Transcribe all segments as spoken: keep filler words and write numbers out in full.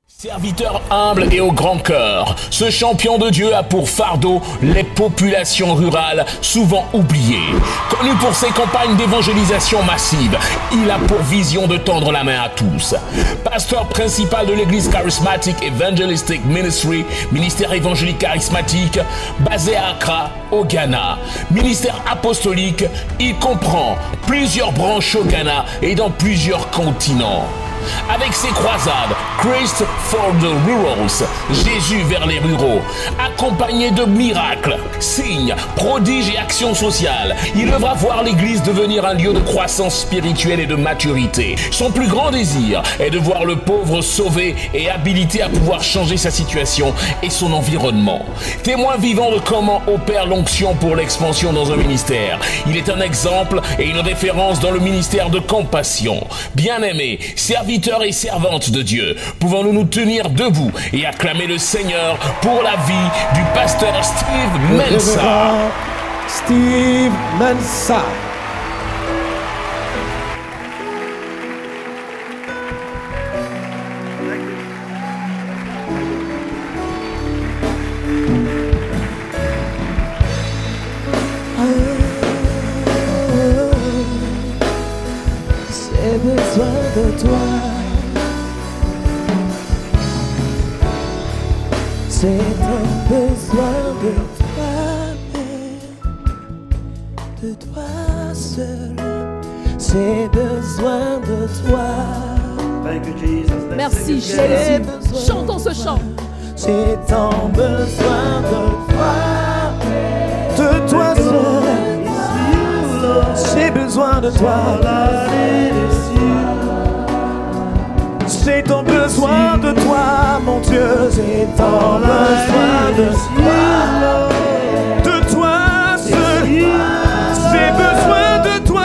Serviteur humble et au grand cœur, ce champion de Dieu a pour fardeau les populations rurales souvent oubliées. Connu pour ses campagnes d'évangélisation massive, il a pour vision de tendre la main à tous. Pasteur principal de l'église Charismatic Evangelistic Ministry, ministère évangélique charismatique, basé à Accra, au Ghana. Ministère apostolique, il comprend plusieurs branches au Ghana et dans plusieurs continents. Avec ses croisades, Christ for the Rurals, Jésus vers les ruraux, accompagné de miracles, signes, prodiges et actions sociales, il œuvre à voir l'Église devenir un lieu de croissance spirituelle et de maturité. Son plus grand désir est de voir le pauvre sauvé et habilité à pouvoir changer sa situation et son environnement. Témoin vivant de comment opère l'onction pour l'expansion dans un ministère, il est un exemple et une référence dans le ministère de compassion. Bien-aimé, serviteur et servante de Dieu, pouvons-nous nous tenir debout et acclamer le Seigneur pour la vie du pasteur Steve Mensah. Steve Mensah. J'ai besoin de toi. J'ai tant besoin de toi, de toi seul. J'ai besoin de toi. Thank you, Jesus. Let's Merci sing it Jésus. together. Chantons ce chant. J'ai tant besoin de toi, de toi seul. J'ai besoin de toi. J'ai tant besoin de toi, mon Dieu. J'ai tant besoin de toi, de toi seul. J'ai besoin de toi.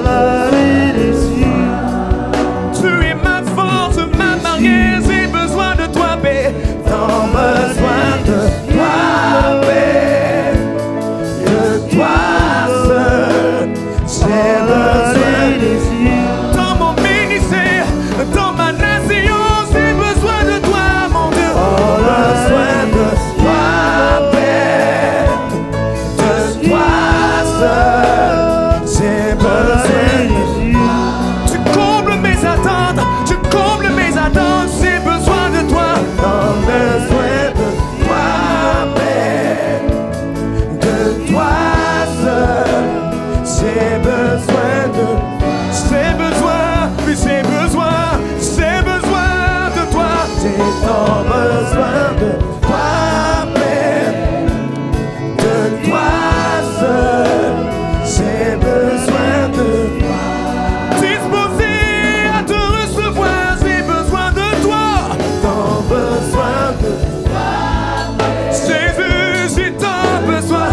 Tu es ma force, ma mariée. J'ai besoin de toi, paix. Tant besoin de toi, paix. De toi seul. J'ai besoin de toi. Dans mon ministère, dans ma nation, j'ai besoin de toi, mon Dieu. Besoin de toi, paix. De toi seul. J'ai besoin de toi. Tu combles mes attentes, tu combles mes attentes. J'ai besoin de toi. Tant besoin de toi, paix. De toi seul. J'ai besoin de. J'ai besoin, oui, j'ai besoin, j'ai besoin de toi. J'ai tant besoin de toi, Père. De toi seul. J'ai besoin de toi. Disposé à te recevoir, j'ai besoin de toi. Tant besoin de toi, Jésus, j'ai tant besoin.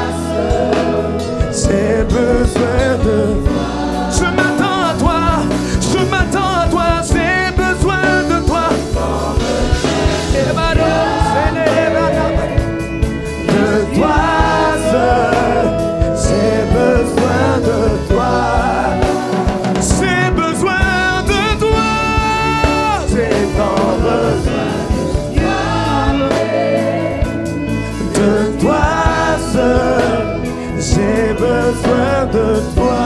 J'ai besoin de toi. Je m'attends à toi. Je m'attends à toi. J'ai besoin de toi. De toi seul. J'ai besoin de toi. J'ai besoin de toi. J'ai tant besoin de toi seul. J'ai besoin de toi.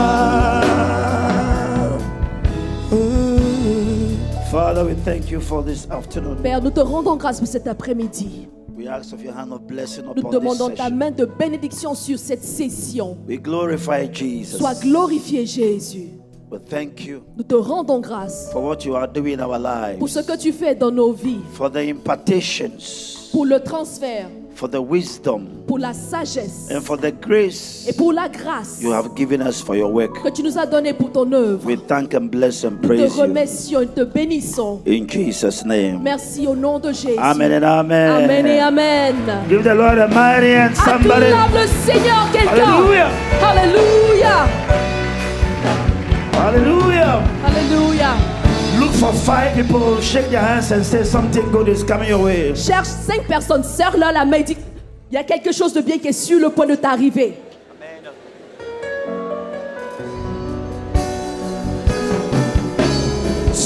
Father, we thank you for this afternoon. Père, nous te rendons grâce pour cet après-midi. We ask of your hand of blessing Nous upon this demandons ta session. main de bénédiction sur cette session. We glorify Jesus. Sois glorifié, Jésus. We thank you Nous te rendons grâce for what you are doing in our pour lives, ce que tu fais dans nos vies, for the impartations, pour le transfert, for the wisdom, pour la sagesse and for the grace et pour la grâce you have given us for your work. que tu nous as donnée pour ton œuvre. We thank and bless and Nous te praise you. remercions et te bénissons. In Jesus' name. Merci au nom de Jésus. Amen and amen. Amen et amen. Give the Lord a mighty hand, somebody. Acclame le Seigneur, quelqu'un. Hallelujah. Alléluia. Hallelujah. Alléluia. Look for five people, shake their hands and say something good is coming your way. Cherche cinq personnes, serre-leur la main et dis, il y a quelque chose de bien qui est sur le point de t'arriver.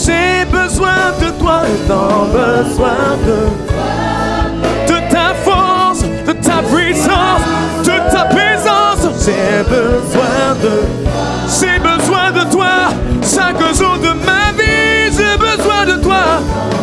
J'ai besoin de toi, tant besoin de de ta force, de ta puissance, de ta présence. J'ai besoin de, j'ai besoin de toi, chaque jour de ma vie. J'ai besoin de toi,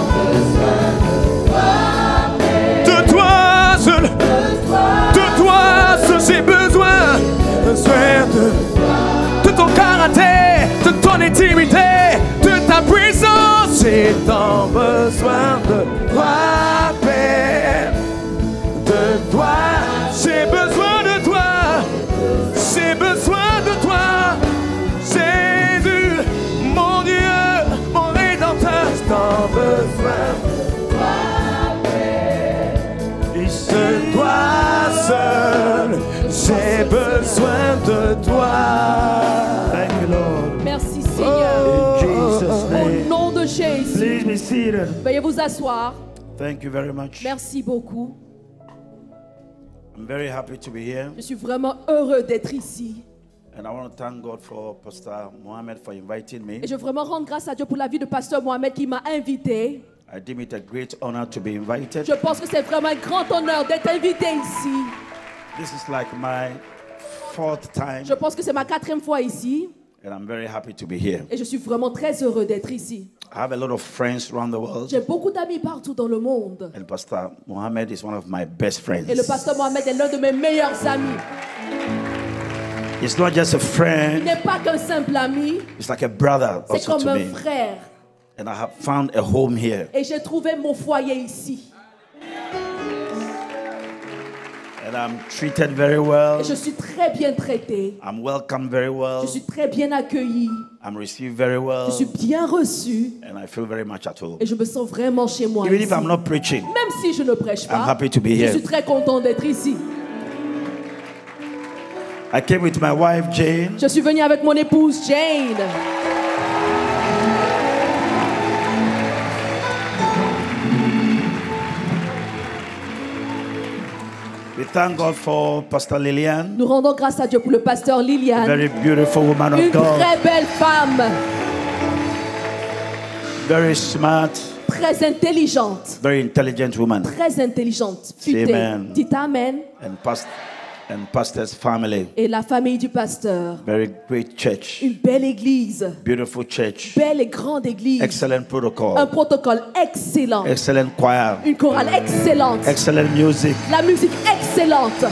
de toi seul, de toi seul. J'ai besoin, besoin de, de ton caractère, de ton intimité, de ta puissance. J'ai tant besoin de toi, Père, de toi. J'ai besoin de toi, j'ai besoin de toi, Jésus, mon Dieu, mon Rédempteur. J'ai tant besoin de toi, Père, et c'est toi seul. J'ai besoin de toi. Thank you, Lord. Merci Seigneur. In Jesus' Au name. nom de Jésus. Please be seated. Veuillez vous asseoir. Thank you very much. Merci beaucoup. I'm very happy to be here. Je suis vraiment heureux d'être ici. And I want to thank God for Pastor Mohammed for inviting me. Et je veux vraiment rendre grâce à Dieu pour la vie de Pasteur Mohamed qui m'a invité. I deem it a great honor to be invited. Je pense que c'est vraiment un grand honneur d'être invité ici. This is like my fourth time, Je pense que c'est ma quatrième fois ici. and I'm very happy to be here. Et je suis vraiment très heureux d'être ici. I have a lot of friends around the world, J'ai beaucoup d'amis partout dans le monde. and Pastor Mohammed is one of my best friends. Et le pasteur Mohamed est l'un de mes meilleurs amis. It's not just a Il friend, n'est pas qu'un simple ami, it's like a brother c'est also comme to un me. frère. And I have found a home here. Et j'ai trouvé mon foyer ici. And I'm treated very well. Et je suis très bien traité. I'm welcomed very well. Je suis très bien accueilli. I'm received very well. Je suis bien reçu. And I feel very much at home. Et je me sens vraiment chez moi Even ici. if I'm not preaching, Même si je ne prêche pas, I'm happy to be je here. suis très content d'être ici. I came with my wife, Jane. Je suis venu avec mon épouse Jane. We thank God for Pastor Lillian, Nous rendons grâce à Dieu pour le pasteur Liliane. very beautiful woman Une of God, très belle femme, very smart, très intelligente. very intelligent woman, Très intelligente. Futée. Amen. Dites Amen. and past and pastor's family. Et la famille du pasteur. Very great church, Une belle église. beautiful church, Belle et grande église. excellent Un protocol, protocole excellent. excellent choir, Une chorale excellente. excellent music. La musique excellente.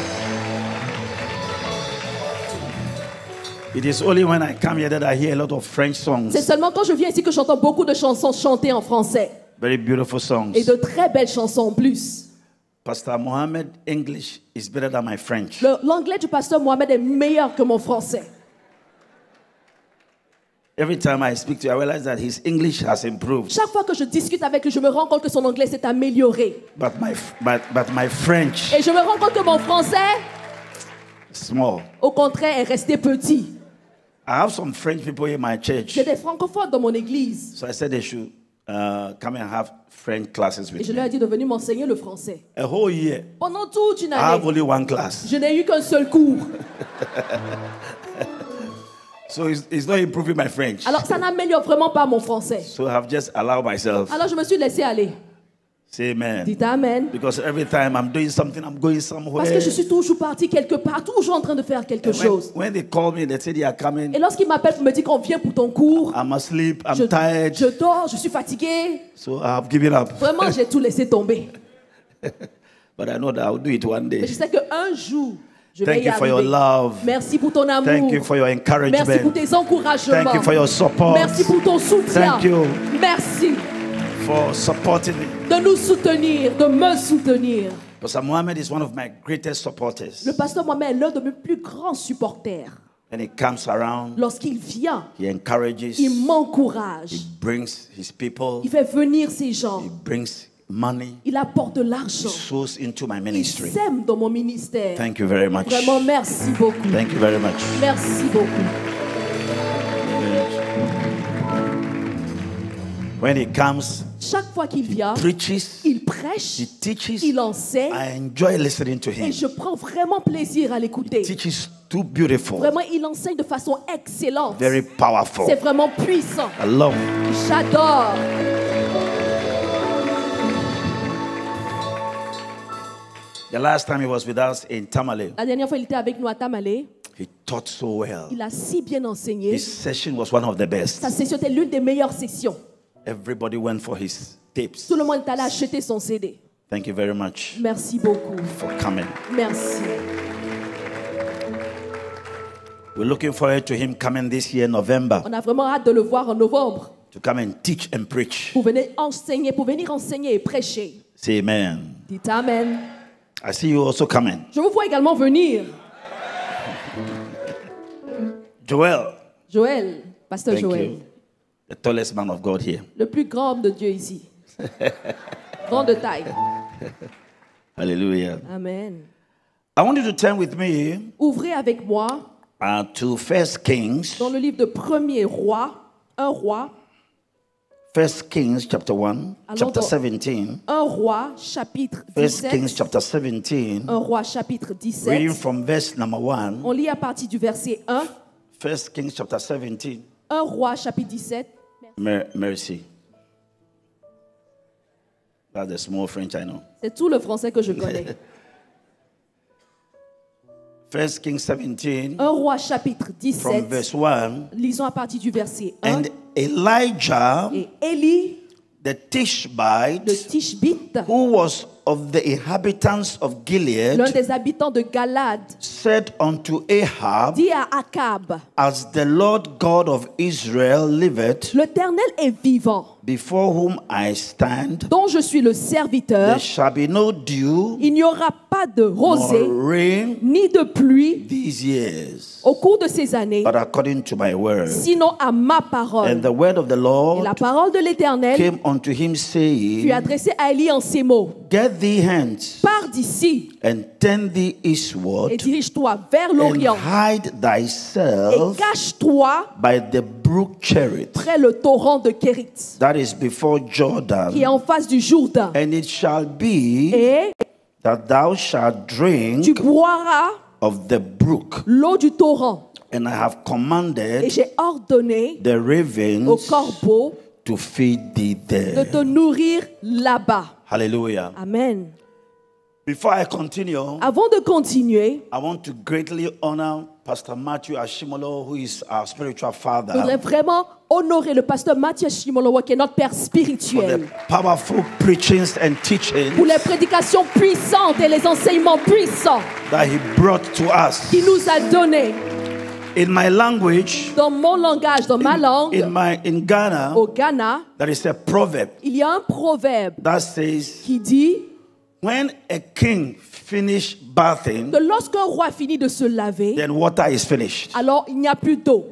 It is only when I come here that I hear a lot of French C'est songs, seulement quand je viens ici que j'entends beaucoup de chansons chantées en français. very beautiful songs. Et de très belles chansons en plus. Pastor Mohammed English is better than my French. Le- L'anglais du pasteur Mohamed est meilleur que mon français. Every time I speak to you, I realize that his English has improved, Chaque fois que je discute avec lui, je me rends compte que son anglais s'est amélioré. but my but but my French Et je me rends compte que mon français, small. au contraire, est resté petit. I have some French people in my church, J'ai des francophones dans mon église. so I said they should uh, come and have French classes Et with je leur ai me. dit de venir m'enseigner le français. A whole year, Pendant toute une I have année, only one class, je n'ai eu qu'un seul cours. so it's, it's not improving my French. Alors ça n'améliore vraiment pas mon français. So I have just allowed myself. Alors je me suis laissé aller. Say amen. Dites Amen. Because every time I'm doing something, I'm going somewhere. Parce que je suis toujours parti quelque part, toujours en train de faire quelque And when, chose. when they call me, they say they are coming. Et lorsqu'il m'appelle pour me dire qu'on vient pour ton cours, I'm asleep. I'm je, tired. je dors, je suis fatigué. So I have given up. Vraiment, j'ai tout laissé tomber. But I know that I'll do it one Mais je day. sais qu'un jour, je vais Thank y you for your arriver. love. Merci pour ton amour. Thank you for your Merci pour encouragement. tes encouragements. Thank you for your support. Merci pour ton soutien. Thank you Merci for supporting me. de nous soutenir, de me soutenir. Pastor Mohammed is one of my greatest supporters. Le pasteur Mohamed est l'un de mes plus grands supporters. When he comes around, Lorsqu'il vient, he encourages, il he m'encourage. brings his people, Il fait venir ces gens. he brings money, Il apporte de he l'argent. sows into my Il ministry. sème dans mon ministère. Thank you very much. Vraiment, merci beaucoup. Thank you very much. Merci beaucoup. When he comes, Chaque fois qu'il vient, preaches, il prêche, he teaches. il enseigne. I enjoy listening to Et him. je prends vraiment plaisir à l'écouter. Teaches too beautiful, Vraiment, il enseigne de façon excellente. very powerful. C'est vraiment puissant. I love. J'adore. The last time he was with us in Tamale, La dernière fois, il était avec nous à Tamale. he taught so well. Il a si bien enseigné. His session was one of the best. Sa session était l'une des meilleures sessions. Everybody went for his tapes. Tout le monde est allé acheter son C D. Thank you very much Merci beaucoup. for coming. Merci. We're looking forward to him coming this year, November, On a vraiment hâte de le voir en novembre to come and teach and preach. pour venir enseigner, pour venir enseigner et prêcher. Say amen. Dites Amen. I see you also coming. Je vous vois également venir. Joel, Joël, pasteur thank Joël, you. The tallest man of God here. le plus grand homme de Dieu ici. Grand de taille. Hallelujah. Amen. I want you to turn with me Ouvrez avec moi uh, to First Kings, dans le livre de Premier Roi, un roi, First Kings chapter one, Allons chapter dans- seventeen. un roi, chapitre First Kings dix-sept. chapter seventeen, Un roi, chapitre reading dix-sept. from verse number one. On lit à partir du verset un. First Kings chapter seventeen. Un roi, chapitre dix-sept. Mer- mercy. That's the small French I know. C'est tout le français que je connais. First Kings seventeen, Un roi, chapitre from dix-sept. verse one. Lisons à partir du verset un. And Elijah, Et Élie, the le Tishbite, Tishbite, who was of the inhabitants of l'un Gilead, des habitants de Galad, said unto Ahab, dit à Akab, As the Lord God of Israel liveth, l'Éternel est vivant, before whom I stand, dont je suis le serviteur. there shall be no dew Il n'y aura pas de rosée nor rain ni de pluie these years, au cours de ces années, but according to my word. sinon à ma parole. And the word of the Et la Lord parole de l'Éternel came unto him, fut saying, adressée à Élie en ces mots. Get thee hence, Pars d'ici and turn thee et eastward, dirige-toi vers and l'Orient hide et thyself cache-toi by the brook Cherith, près le torrent de Kérit, that is before qui est Jordan. en face du Jourdain. And it shall be Et that thou shalt tu drink boiras of the brook, l'eau du torrent. and I have Et commanded j'ai ordonné the aux ravens corbeaux to feed thee de there. te nourrir là-bas. Hallelujah. Amen. Before I continue, Avant de continuer, I want to greatly honor Pastor Matthew Ashimolo, who is our spiritual je voudrais father, vraiment honorer le pasteur Mathieu Shimolowo, qui est notre père for the spirituel, powerful preachings and teachings pour les prédications puissantes et les enseignements puissants that he brought to us. qu'il nous a donnés. In my language, Dans mon langage, dans ma in langue, my in Ghana, au Ghana, there is a proverb il y a un proverbe that says, qui dit when a king finish bathing, que lorsqu'un roi finit de se laver, then water is finished. alors il n'y a plus d'eau.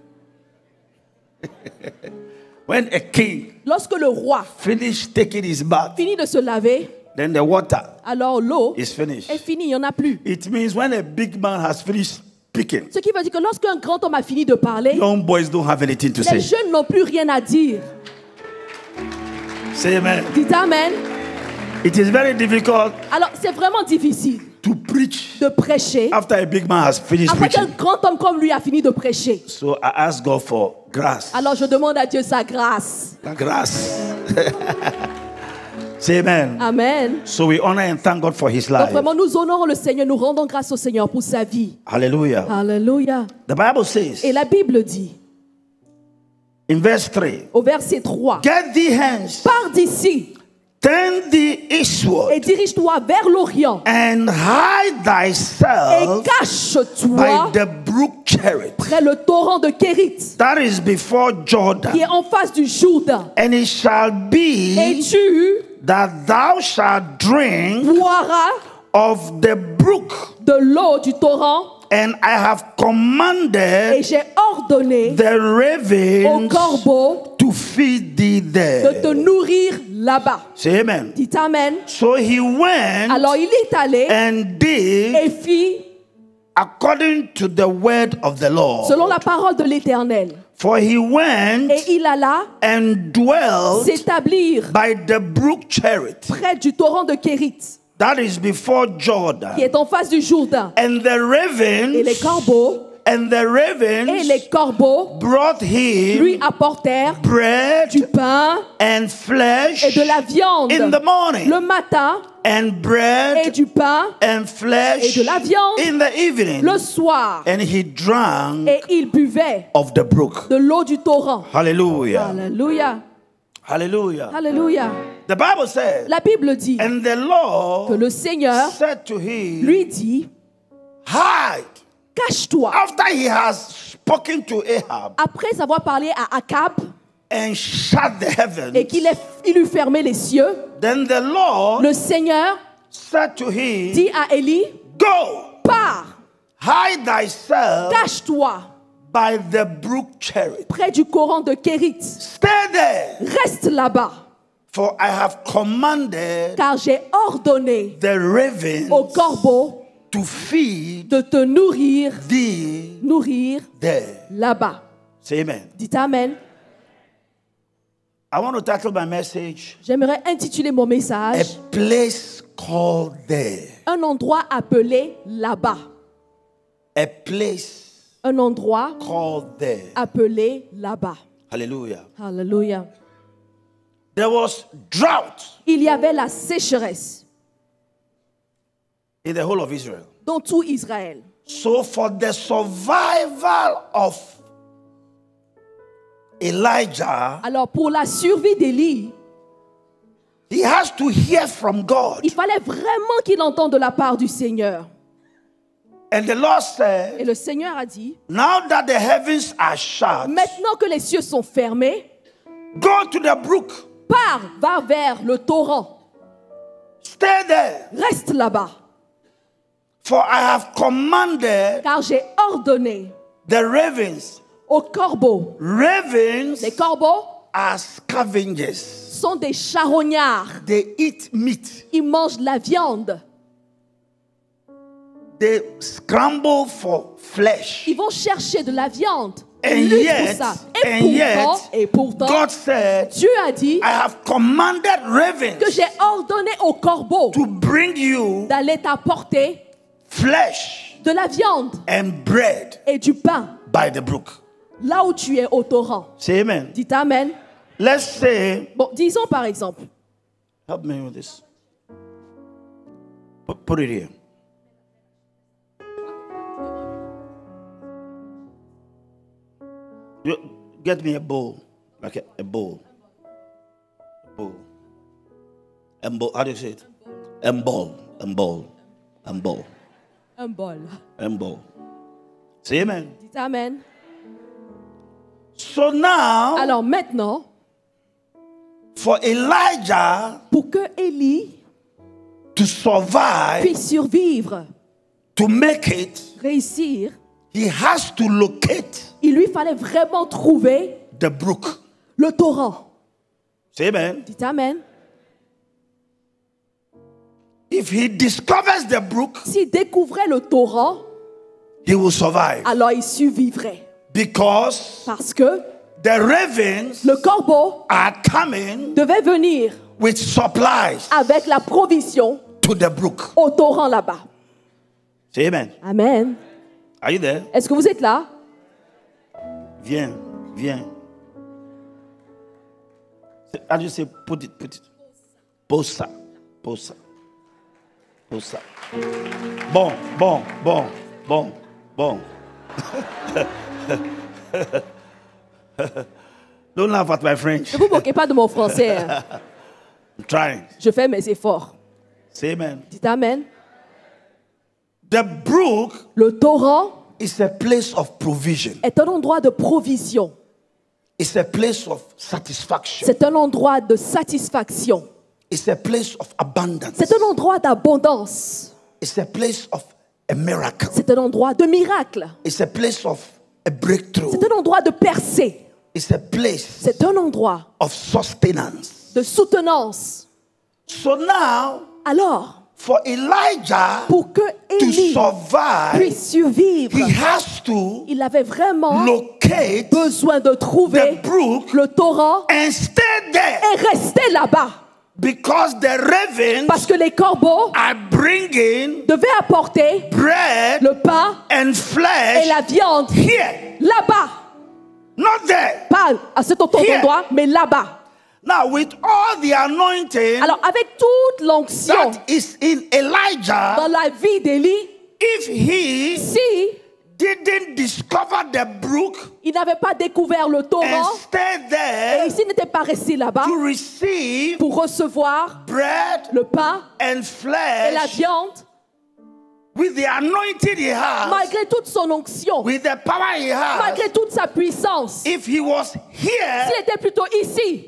When a king Lorsque le roi finish taking his bath, finit de se laver, then the water alors l'eau is finished. est finie, il n'y en a plus. It means when a big man has finished speaking, Ce qui veut dire que lorsqu'un grand homme a fini de parler, young boys don't have anything to les say. jeunes n'ont plus rien à dire. Say amen. Dites Amen. It is very difficult Alors c'est vraiment difficile to preach de prêcher after a big man has finished après qu'un preaching. grand homme comme lui a fini de prêcher. So I ask God for grace. Alors je demande à Dieu sa grâce. La grâce. Say amen. Amen. So we honor and thank God for his Donc life. vraiment nous honorons le Seigneur, nous rendons grâce au Seigneur pour sa vie. Hallelujah. Alléluia. The Bible says Et la Bible dit in verse three, au verset trois, get thee hence, pars d'ici turn thee eastward, et dirige-toi vers l'Orient and hide et thyself by cache-toi the brook Cherith, près le torrent de Kérit that is before qui Jordan. est en face du Jourdain. And it shall Et be tu that thou shalt drink boiras of the brook, de l'eau du torrent and I have et commanded j'ai ordonné the aux ravens corbeaux to feed thee de there. te nourrir là-bas. Say amen. Dites Amen. So he went Alors il est allé and did et fit according to the word of the Lord. selon la parole de l'Éternel. For he went Et il alla and dwelt s'établir by the brook Cherith, près du torrent de Kérit, that is before qui Jordan. est en face du Jourdain. And the Et les ravens, corbeaux, and the et ravens les corbeaux brought lui him apportèrent bread du pain and flesh et de la viande in the morning, le matin and et bread du pain and flesh et de la viande in the evening. le soir. And he drank Et il buvait of the brook. de l'eau du torrent. Hallelujah. Alléluia. Hallelujah. Alléluia. The Bible says, La Bible dit and the que Lord le Seigneur said to him, lui dit, hide. cache-toi. After he has spoken to Ahab Après avoir parlé à Akab and shut the et heavens, qu'il ait- il eut fermé les cieux, then the Lord le Seigneur said to him, dit à Élie, go, pars, hide thyself cache-toi by the brook Cherith. près du courant de Kérit. Stay there, Reste là-bas, for I have commanded car j'ai ordonné the ravens aux corbeaux to feed de te nourrir, thee nourrir there. là-bas. Say amen. Dites Amen. I want to title my message, J'aimerais intituler mon A message Place Called There. un endroit appelé là-bas. A place Un endroit called there. appelé là-bas. Hallelujah. Alléluia. There was drought Il y avait la sécheresse in the whole of Israel. dans tout Israël. So for the survival of Elijah, Alors pour la survie d'Élie, he has to hear from God. il fallait vraiment qu'il entende de la part du Seigneur. And the Lord Et said, le Seigneur a dit, now that the heavens are shut, maintenant que les cieux sont fermés, go to the brook. pars, va vers le torrent. Stay there. Reste là-bas, For I have commanded car j'ai ordonné the ravens. aux corbeaux. Ravens Les corbeaux are scavengers. sont des charognards. They eat meat. Ils mangent de la viande. They scramble for flesh. Ils vont chercher de la viande. And Ils luttent yet, pour ça. Et and pourtant, yet, et pourtant, God said, Dieu a dit I have commanded que ravens j'ai ordonné aux corbeaux to bring you d'aller t'apporter flesh de la viande and bread et du pain by the brook. là où tu es au torrent. Say amen. Dites Amen. Let's say, Bon, disons par exemple, help me with this. Put, put it here. You get me a bowl, like a, a bowl. A bowl. A bowl. How do you say it? A bowl. A bowl. A bowl. un bol. A bowl. Say amen. Dites Amen. So now, Alors maintenant, for Elijah pour que Élie to survive, puisse survivre, to make it, réussir, he has to locate il lui fallait vraiment trouver the brook. le torrent. Say amen. Dites Amen. If he discovers the brook, S'il découvrait le torrent, he will survive. alors il survivrait. Because Parce que the ravens le corbeau are coming devait venir with supplies avec la provision to the brook. au torrent là-bas. Say amen. Amen. Are you there? Est-ce que vous êtes là? Viens, viens. How do you say put it, put it? Pose ça, pose ça, pose ça. Bon, bon, bon, bon, bon. Don't laugh at my French. Ne vous moquez pas de mon français. hein. I'm trying. Je fais mes efforts. Say amen. Dites Amen. The brook Le torrent is a place of provision. est un endroit de provision. It's a place of satisfaction. C'est un endroit de satisfaction. It's a place of abundance. C'est un endroit d'abondance. It's a place of a miracle. C'est un endroit de miracle. It's a place of a breakthrough. C'est un endroit de percée. It's a place C'est un endroit of sustenance. de soutenance. So now, Alors, For Elijah Pour que to Élie survive, puisse survivre, he has to il avait vraiment locate besoin de trouver the brook le torrent and stay there. et rester là-bas. Because the ravens Parce que les corbeaux are bringing devaient apporter bread le pain and et flesh la viande here, là-bas. not there. Pas à cet autre Here. endroit, mais là-bas. Now, with all the anointing Alors, avec toute l'onction that is in Elijah, dans la vie d'Élie, if he si didn't discover the brook il n'avait pas découvert le and torrent, stay et there s'il n'était pas resté là-bas to receive pour recevoir bread le pain and et la flesh viande, with the anointing he has, malgré toute son onction, with the power he has, malgré toute sa puissance, if he was here s'il était plutôt ici,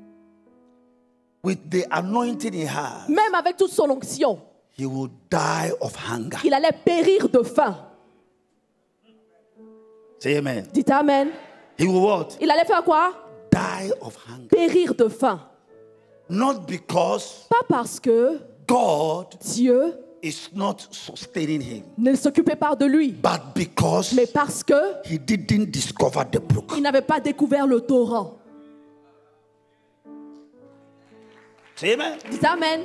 with the anointing he has, même avec toute son onction, he would die of hunger. il allait périr de faim. Say amen. Dites Amen. He will what? Il allait faire quoi? Die of hunger. Périr de faim. Not because Pas parce que God Dieu is not sustaining him, ne s'occupait pas de lui, but because mais parce que he didn't discover the brook. il n'avait pas découvert le torrent. Say amen. Dites Amen.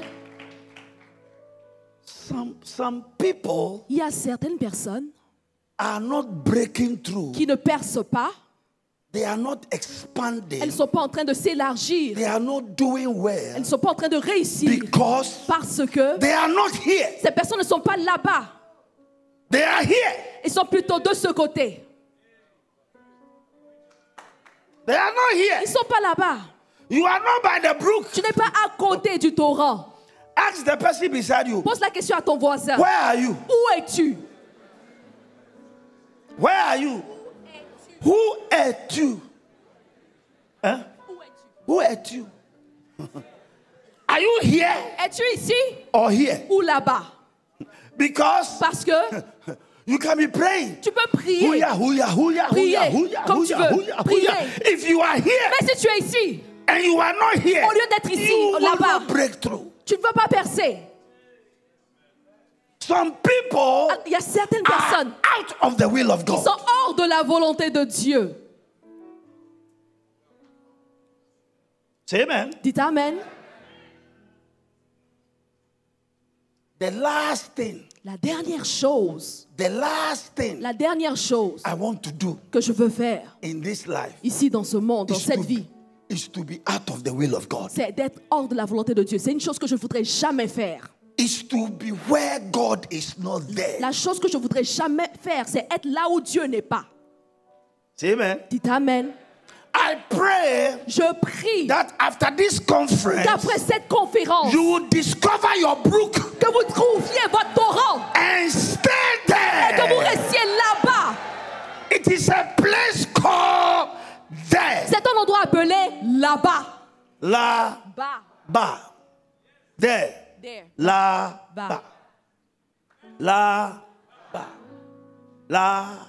Some, some people Il y a certaines personnes are not breaking through. qui ne percent pas, They are not elles expanding. ne sont pas en train de s'élargir, They are not doing elles well ne sont pas en train de réussir because parce que they are not here. ces personnes ne sont pas là-bas, They are here. ils sont plutôt de ce côté. They are not Ils here. ne sont pas là-bas. You are not by the brook. Tu n'es pas à côté du torrent. Ask the person beside you. Pose la question à ton voisin. Where are you? Où es-tu? Where are you? Who ate you? Huh? Who ate you? Are you here Es-tu ici or here? ou là-bas? Because Parce que you can be praying. tu peux prier. Huya, huya, huya, Prier huya, huya, comme tu huya, veux. huya, Prier. huya. If you are here Mais si tu es ici, and you are not here, au lieu d'être ici, you will là-bas, not break through. tu ne vas pas percer. Some people Il y a certaines are personnes out of the will of qui God. sont hors de la volonté de Dieu. Say amen. Dites Amen. The last thing, La dernière chose, the last thing la dernière chose I want to do que je veux faire in this life ici dans ce monde, dans is cette to, vie, is to be out of the will of God. c'est d'être hors de la volonté de Dieu. C'est une chose que je ne voudrais jamais faire. Is to be where God is not there. La chose que je ne voudrais jamais faire, c'est être là où Dieu n'est pas. Say amen. Dites Amen. I pray Je prie that after this conference, qu'après cette conférence, you will discover your brook que vous trouviez votre torrent and stay et que vous there. restiez là-bas. It is a place called there. C'est un endroit appelé là-bas. La Bas. ba. There. There. La Ba. ba. La ba. La ba.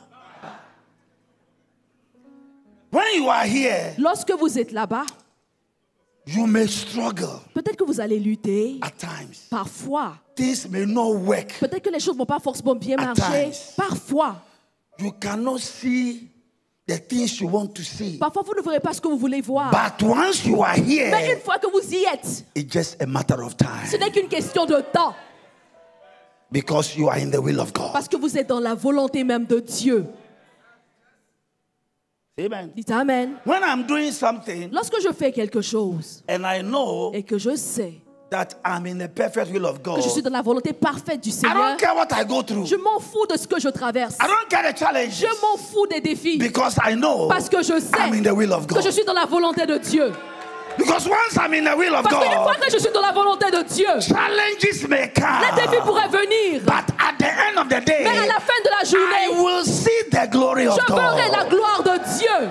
When you are here, Lorsque vous êtes là-bas, you may struggle peut-être que vous allez lutter. at times. Parfois, Things may not work. peut-être que les choses ne vont pas forcément bien At marcher. times. Parfois, You cannot see the things you want to see. parfois vous ne verrez pas ce que vous voulez voir. But once you are Mais here, une fois que vous y êtes, it's just a matter of time. ce n'est qu'une question de temps. Because you are in the will of God. Parce que vous êtes dans la volonté même de Dieu. Amen. Dites Amen. When I'm doing something Lorsque je fais quelque chose and I know et que je sais that I'm in the perfect will of God, que je suis dans la volonté parfaite du I Seigneur, don't care what I go through. je m'en fous de ce que je traverse. I don't care the challenges. Je m'en fous des défis. Because I know Parce que je I'm in sais the will of que God. je suis dans la volonté de Dieu. Because once I'm in the will of Parce qu'une fois God, que je suis dans la volonté de Dieu, challenges may les défis come. pourraient venir. But at the end of the day, Mais à la fin de la I journée, will see the glory of je verrai la God. gloire de Dieu.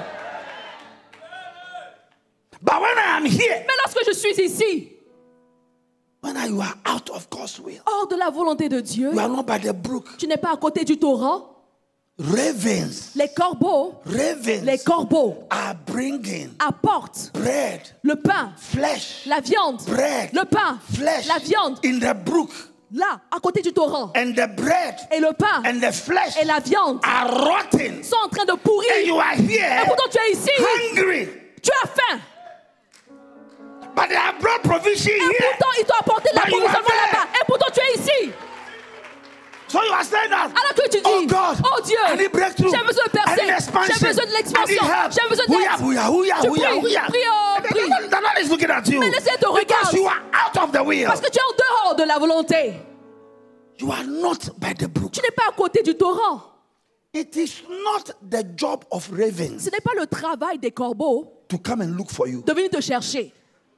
But when I am here, Mais lorsque je suis ici, when you are out of God's will, hors de la volonté de Dieu, you are not by the brook. tu n'es pas à côté du torrent. Ravens, Les corbeaux, ravens les corbeaux are bringing apportent bread, le pain, flesh, la viande, bread, le pain, flesh la viande in the brook. là, à côté du torrent, and the bread et le pain and the flesh et la viande are rotten, sont en train de pourrir. and you are here Et pourtant tu es ici, hungry, tu as faim. but they have brought provision Et here. pourtant ils t'ont apporté But you are l'approvisionnement there. là-bas. Et pourtant tu es ici. So you are saying that, Alors que tu dis, oh God, oh Dieu, I need breakthrough, j'ai besoin de percer, I need expansion, j'ai besoin de l'expansion, I need help. j'ai besoin Houya, d'aide. houya, houya, Tu houya, pries, houya. prie, oh, And the prie. Lord- the Lord is looking at you Mais le Seigneur te because regarde. you are out of the will. Parce que tu es en dehors de la volonté. You are not by the brook. Tu n'es pas à côté du torrent. It is not the job of ravens Ce n'est pas le travail des corbeaux to come and look for you. de venir te chercher.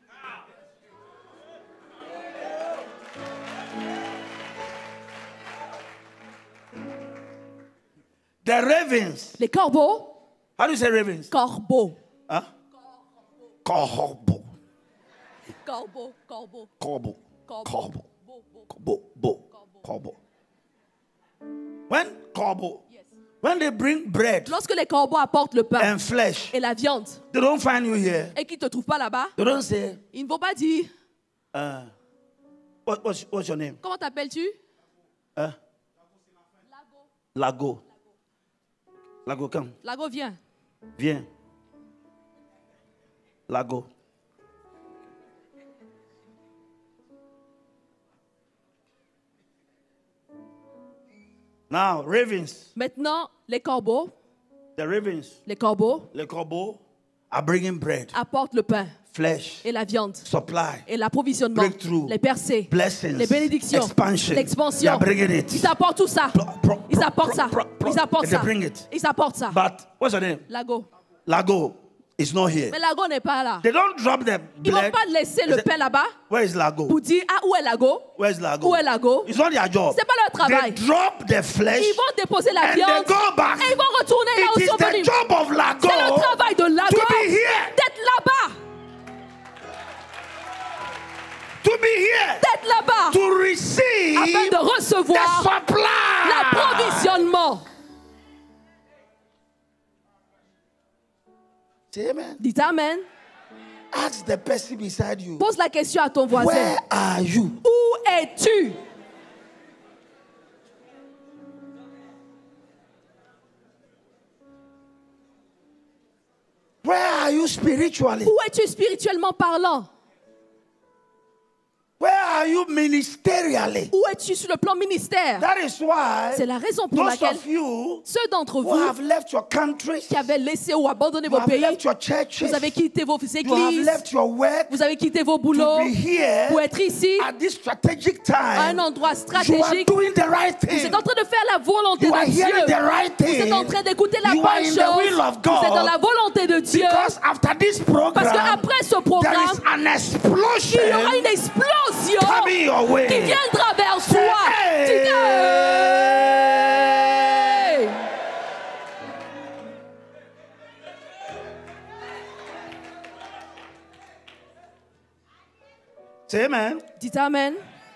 The ravens. Les corbeaux, How do you say ravens? corbeaux, Huh? Corbo. corbeaux, corbeaux, Corbo. corbeaux, Corbo. beau, beau. Corbo. Bo. Corbo. When corbo, when they bring bread Lorsque les corbeaux apportent le pain and flesh, et la viande they don't find you here. et qu'ils ne te trouvent pas là-bas, They don't say, ils ne vont pas dire, uh, what, what's, what's your name? comment t'appelles-tu? Huh? Lago. Lago, come. Lago, viens. Viens. Lago. Now, ravens. Maintenant, les corbeaux, The ravens, les corbeaux les corbeaux are bringing bread, apportent le pain flesh, et la viande supply, et l'approvisionnement, breakthrough, les percées, blessings, les bénédictions, expansion. They l'expansion. are bringing it. Ils apportent tout ça. Pro- pro- Ils apportent pro- ça. pro- pro- Ils apportent and ça. they bring it. Ils apportent ça. But what's your name? Lago. Lago is not here. Mais Lago n'est pas là. They don't drop the Ils ne vont bread. pas laisser Is le it- pain là-bas Where is Lago? pour dire, ah, où est Lago? Where is Lago? Où est Lago? It's not their job. C'est pas leur travail. They drop the flesh Ils vont déposer la and viande they go back. et ils vont retourner là où It ils is sont the venus. job of Lago C'est le travail de Lago to be here. d'être là-bas, To be here. d'être là-bas, To receive afin de the recevoir supply. l'approvisionnement. Say amen. Dites Amen. Ask the person beside you. Pose la question à ton voisin. Where are you? Où es-tu? Where are you spiritually? Où es-tu spirituellement parlant? Where are you ministerially? Où es-tu sur le plan ministère? That is why C'est la raison pour those laquelle of you ceux d'entre who vous have left your countries, qui avez laissé ou abandonné you vos have pays, left your churches, vous avez quitté vos you have églises, left your work vous avez quitté vos to boulots be here pour être ici at this strategic à un time. endroit You are stratégique. doing the right Vous thing. êtes en train de faire la volonté You are de Dieu. hearing the right Vous êtes en thing. train d'écouter la You are bonne in the will chose. of Vous êtes dans God. la volonté de Dieu. Because after this Parce program, qu'après ce there programme, is an il y aura explosion une explosion coming your way. qui viendra vers toi. Hey! Tu dis, hey! Say amen. Dites Amen.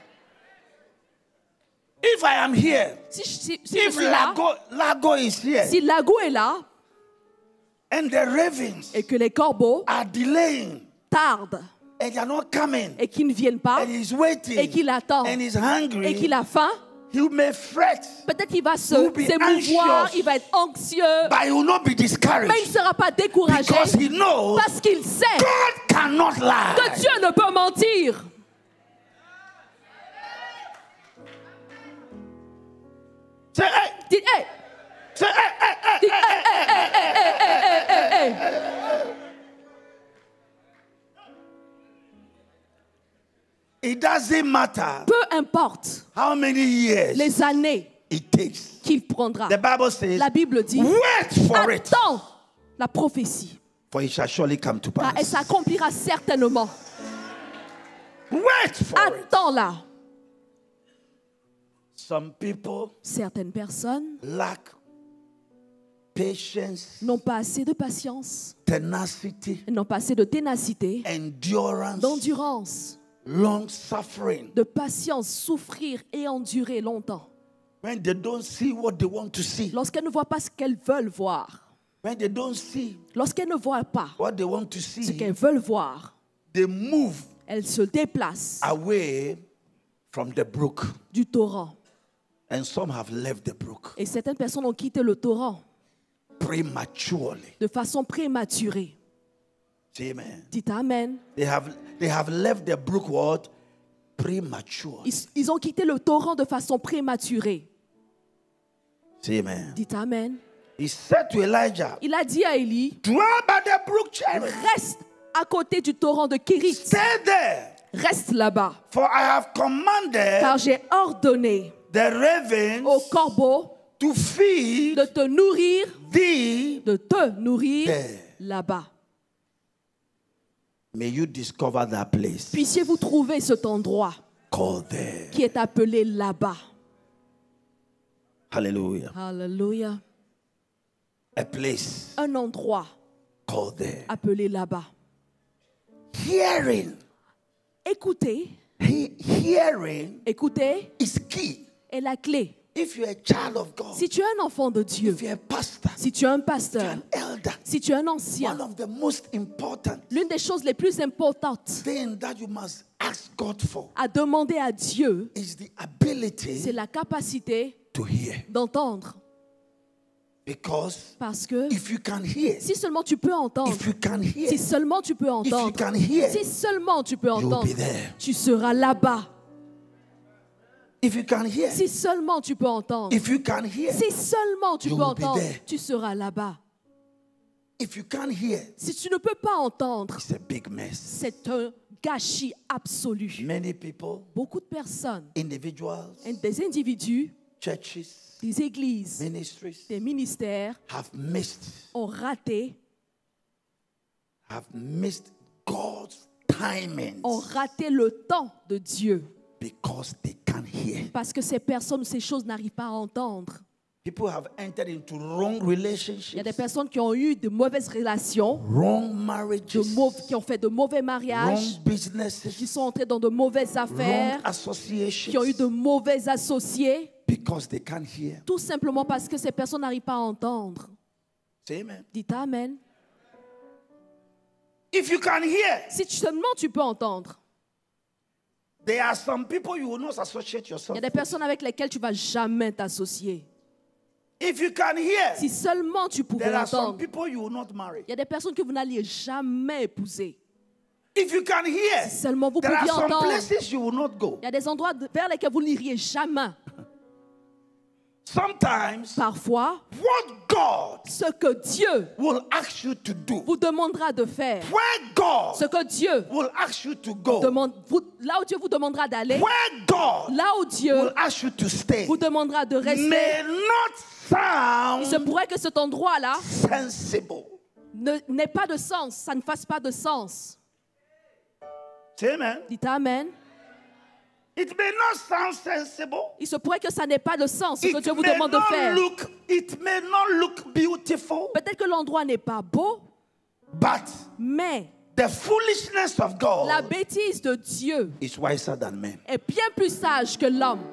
If I am here, Si, je- si, si je if suis là, Lago, Lago is here, si Lago est là and the ravens et que les corbeaux are delaying, tardent and they are not coming, et qu'ils ne viennent pas and he's waiting, et qu'il attend and he's et hungry, qu'il a faim, he may fret, peut-être qu'il va se You'll be s'émouvoir, anxious. il va être anxieux, but he will not be mais il ne discouraged sera pas découragé because he knows parce qu'il sait God cannot que lie. Dieu ne peut mentir. Say, hey, Dites, hey, say, hey, hey, hey, dites, hey, hey, hey, hey, hey, hey, hey, hey, hey. It doesn't matter Peu importe how many years les années it takes. qu'il prendra, The Bible says, la Bible dit, wait for it, attends la prophétie, for it shall surely come to car elle pass. s'accomplira certainement. Wait for it. Attends-la. Some people Certaines personnes lack patience, n'ont pas assez de patience, tenacity, n'ont pas assez de ténacité, endurance, d'endurance, long suffering. de patience, souffrir et endurer longtemps. When they don't see what they want to see, Lorsqu'elles ne voient pas ce qu'elles veulent voir, when they don't see lorsqu'elles ne voient pas what they want to ce see, qu'elles veulent voir, they move elles se déplacent away from the brook. du torrent. And some have left the brook Et certaines personnes ont quitté le torrent prematurely. de façon prématurée. Say amen. Dites Amen. They have, they have left the brook what? Prematurely. Ils, ils ont quitté le torrent de façon prématurée. Say amen. Dites Amen. He said to Elijah, Il a dit à Élie, dwell by the brook Cherith. reste à côté du torrent de Kérit. Stay there. Reste là-bas. For I have commanded Car j'ai ordonné the ravens aux corbeaux to feed de te nourrir, thee. de te nourrir There. là-bas. May you discover that place Puissiez-vous trouver cet endroit called there. qui est appelé là-bas. Hallelujah. Alléluia. A place Un endroit called there. appelé là-bas. Hearing. Écoutez, He, hearing écoutez is key. est la clé. If you're a child of God, Si tu es un enfant de Dieu, if you're a pastor, si tu es un if you're pasteur, an elder, si tu es un one ancien, of the most important l'une des choses les plus importantes things that you must ask God for à demander à Dieu, is the c'est ability la capacité to hear. d'entendre. Because Parce que if you can hear, si seulement tu peux entendre, if you can hear, si seulement tu peux if you entendre, can hear, si seulement tu peux you'll entendre, be there. tu seras là-bas. If you can hear, Si seulement tu peux entendre, if you can hear, si seulement tu You peux will be entendre, there. tu seras là-bas. if you can't hear, Si tu ne peux pas entendre, it's a big mess. c'est un gâchis absolu. Many people, Beaucoup de personnes, individuals, des individus, churches, des églises, ministries des ministères have missed, ont raté, have missed God's timing ont raté le temps de Dieu because they can't hear. parce que ces personnes, ces choses n'arrivent pas à entendre. People have entered into wrong Il y a des relationships, personnes qui ont eu de mauvaises relations, wrong de marriages, mau- qui ont fait de mauvais wrong mariages, qui businesses, sont entrés dans de mauvaises wrong affaires, qui ont eu de associations mauvais associés, because they can't hear. tout simplement parce que ces personnes n'arrivent pas à entendre. Say amen. Dites Amen. If you can hear, Si tu- seulement tu peux entendre, there are some people you will not associate il yourself y a des with. personnes avec lesquelles tu ne vas jamais t'associer. If you can hear, Si seulement tu pouvais there are some entendre, people you will not marry. il y a des personnes que vous n'alliez jamais épouser. If you can hear, Si seulement vous there are pouviez some entendre, places you will not go. il y a des endroits de- vers lesquels vous n'iriez jamais. Sometimes, Parfois, what God ce que Dieu will ask you to do, vous demandera de faire, where God ce que Dieu will ask you to go, demande, vous- là où Dieu vous demandera d'aller, where God là où Dieu will ask you to stay, vous demandera de rester, may not il se sound pourrait que cet endroit-là sensible. ne- n'ait pas de sens, ça ne fasse pas de sens. Say amen. Dites Amen. It may not sound sensible. Il se pourrait que ça n'ait pas de sens, ce que It Dieu vous may demande de not faire. look, it may not look beautiful, Peut-être que l'endroit n'est pas beau, but mais the foolishness of la God bêtise de Dieu is wiser than men. est bien plus sage que l'homme.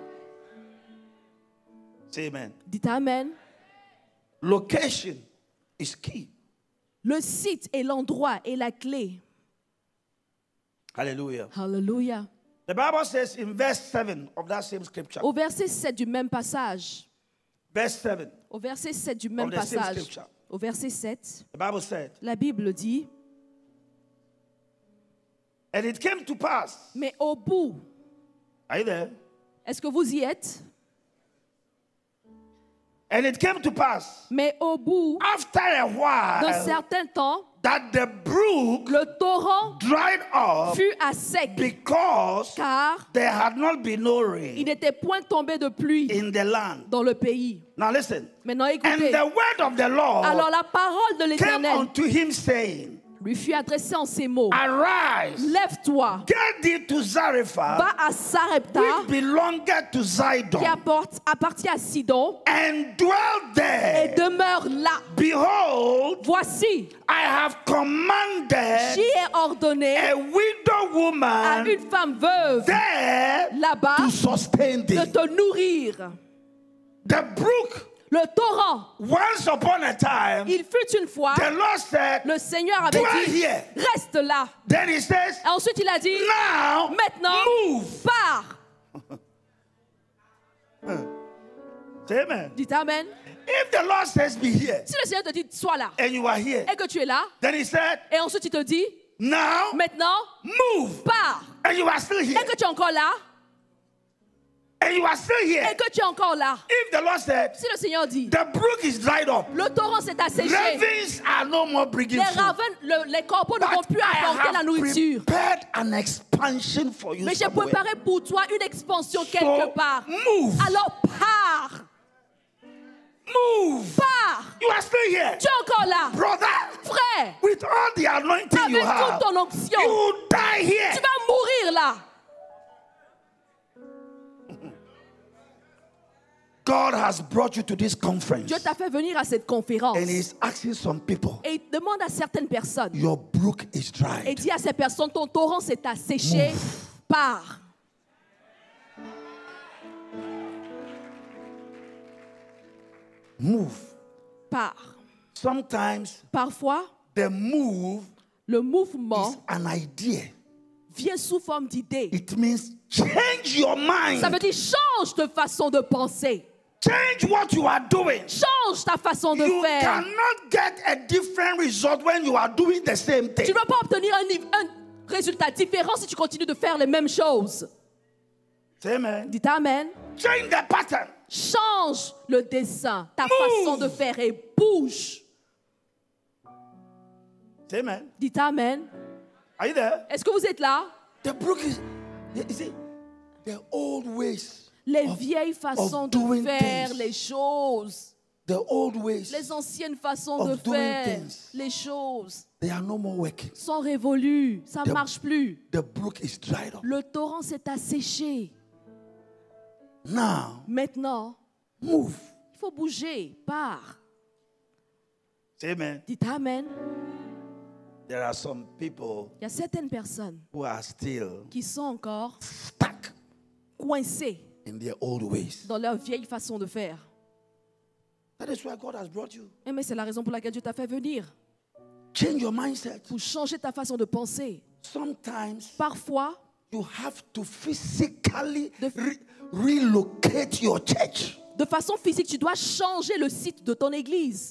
Say amen. Dites Amen. Location is key. Le site et l'endroit est la clé. Hallelujah. Hallelujah. The Bible says in verse seven of that same scripture, Au verset sept du même passage, verse seven, au verset sept du même Of the same passage, scripture. au verset sept, the Bible said, la Bible dit, and it came to pass. mais au bout, Are you there? est-ce que vous y êtes? And it came to pass Mais au bout after a d'un while certain temps, that the brook le torrent dried up fut à sec, because car there had not been no il rain n'était point tombé de pluie in the land. dans le pays. Now listen. Maintenant And écoutez, the word of the Lord alors la parole de came l'Éternel unto him saying, lui fut adressée en ces mots. Arise, Lève-toi, get thee to Zarephath, va à Sarepta, which belongeth to Zidon, qui apporte- appartient à Sidon, and dwell et there. demeure là. Behold, Voici, I have commanded j'y ai ordonné a widow à woman une femme veuve there là-bas to sustain thee. de te nourrir. The brook, Le torrent, once upon a time, il fut une fois, the Lord said, le Seigneur avait dwell dit, here. reste là. Then he says, Et ensuite il a dit, now maintenant, move. pars. Say amen. Dites Amen. If the Lord says be here Si le Seigneur te dit, sois là, and you are here, et que tu es là, then he said, et ensuite il te dit, now maintenant, move. pars, And you are still here. et que tu es encore là, And you are still here. et que tu es encore là. If the Lord said, Si le Seigneur dit, the brook is dried up, le torrent s'est asséché, ravens are no more bringing les food. ravens, le- les corbeaux ne vont But plus I apporter la have nourriture. prepared an expansion for you Mais j'ai somewhere. préparé pour toi une expansion So, quelque part. move. Alors pars, Move. pars. You are still here. Tu es encore là. Brother, Frère, with all the anointing you avec have, toute ton onction, you will die here. tu vas mourir là. God has brought you to this conference Dieu t'a fait venir à cette conférence. and he's asking some people, Et il demande à certaines personnes, your brook is et dried. dit à ces personnes, ton torrent s'est asséché, pars. Move. Pars. Sometimes Parfois, the move le is mouvement an idea. vient sous forme d'idée. It means change your mind. Ça veut dire change de façon de penser. Change what you are doing. Change ta façon de You faire. cannot get a different result when you are doing the same Tu thing. ne vas pas obtenir un, nive- un résultat différent si tu continues de faire les mêmes choses. Say amen. Dites Amen. Change the pattern. Change le dessin, ta Move. façon de faire et bouge. Say amen. Dites Amen. Are you there? Est-ce que vous êtes là? The brook is, you see, the old ways. Les of- vieilles façons of de doing faire things. les choses. The old ways, Les anciennes façons of de doing faire things. les choses they are no more working. sont révolues. Ça ne The- marche plus. The brook is dried up. Le torrent s'est asséché. Now, Maintenant, move. il faut bouger. Pars. Say amen. Dites Amen. There are some people Il y a certaines personnes who are still qui sont encore stuck coincées in their old ways. dans leur vieille façon de faire. That is why God has brought you. Eh, mais c'est la raison pour laquelle Dieu t'a fait venir. Change your mindset. Pour changer ta façon de penser. Sometimes Parfois, you have to physically The- re- relocate your church. de façon physique, tu dois changer le site de ton église.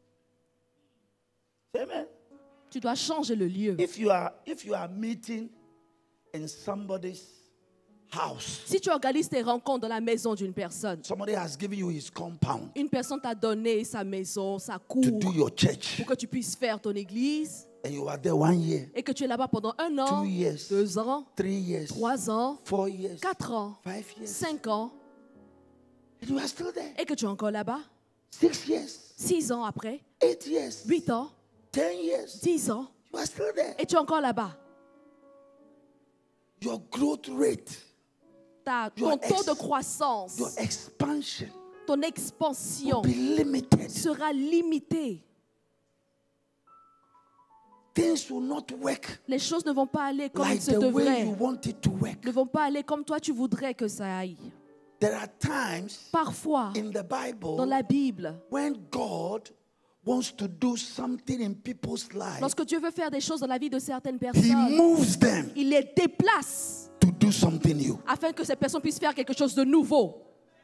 Say amen. Tu dois changer le lieu. If you are if you are meeting in somebody's house, Si tu organises tes rencontres dans la maison d'une personne, somebody has given you his compound une personne t'a donné sa maison, sa to cour, do your church, pour que tu puisses faire ton église, and you are there one year, et que tu es là-bas pendant un an, two years, deux ans, three years, trois ans, four years, quatre ans, five years, cinq ans, and you are still there. et que tu es encore là-bas, Six years, six ans après, eight years, huit ans, ten years, dix ans, you are still there. et tu es encore là-bas. Your growth rate, Ta, Your ton taux ex- de croissance, your expansion ton will expansion be limited. sera limité. Things will not work Les choses ne vont pas aller comme like il se the way devrait. you want it to work. Ne vont pas aller comme toi tu voudrais que ça aille. There are times Parfois, in the Bible dans la Bible, when God wants to do something in people's lives, lorsque Dieu veut faire des choses dans la vie de certaines He personnes, moves them il les déplace to do something new. afin que ces personnes puissent faire quelque chose de nouveau.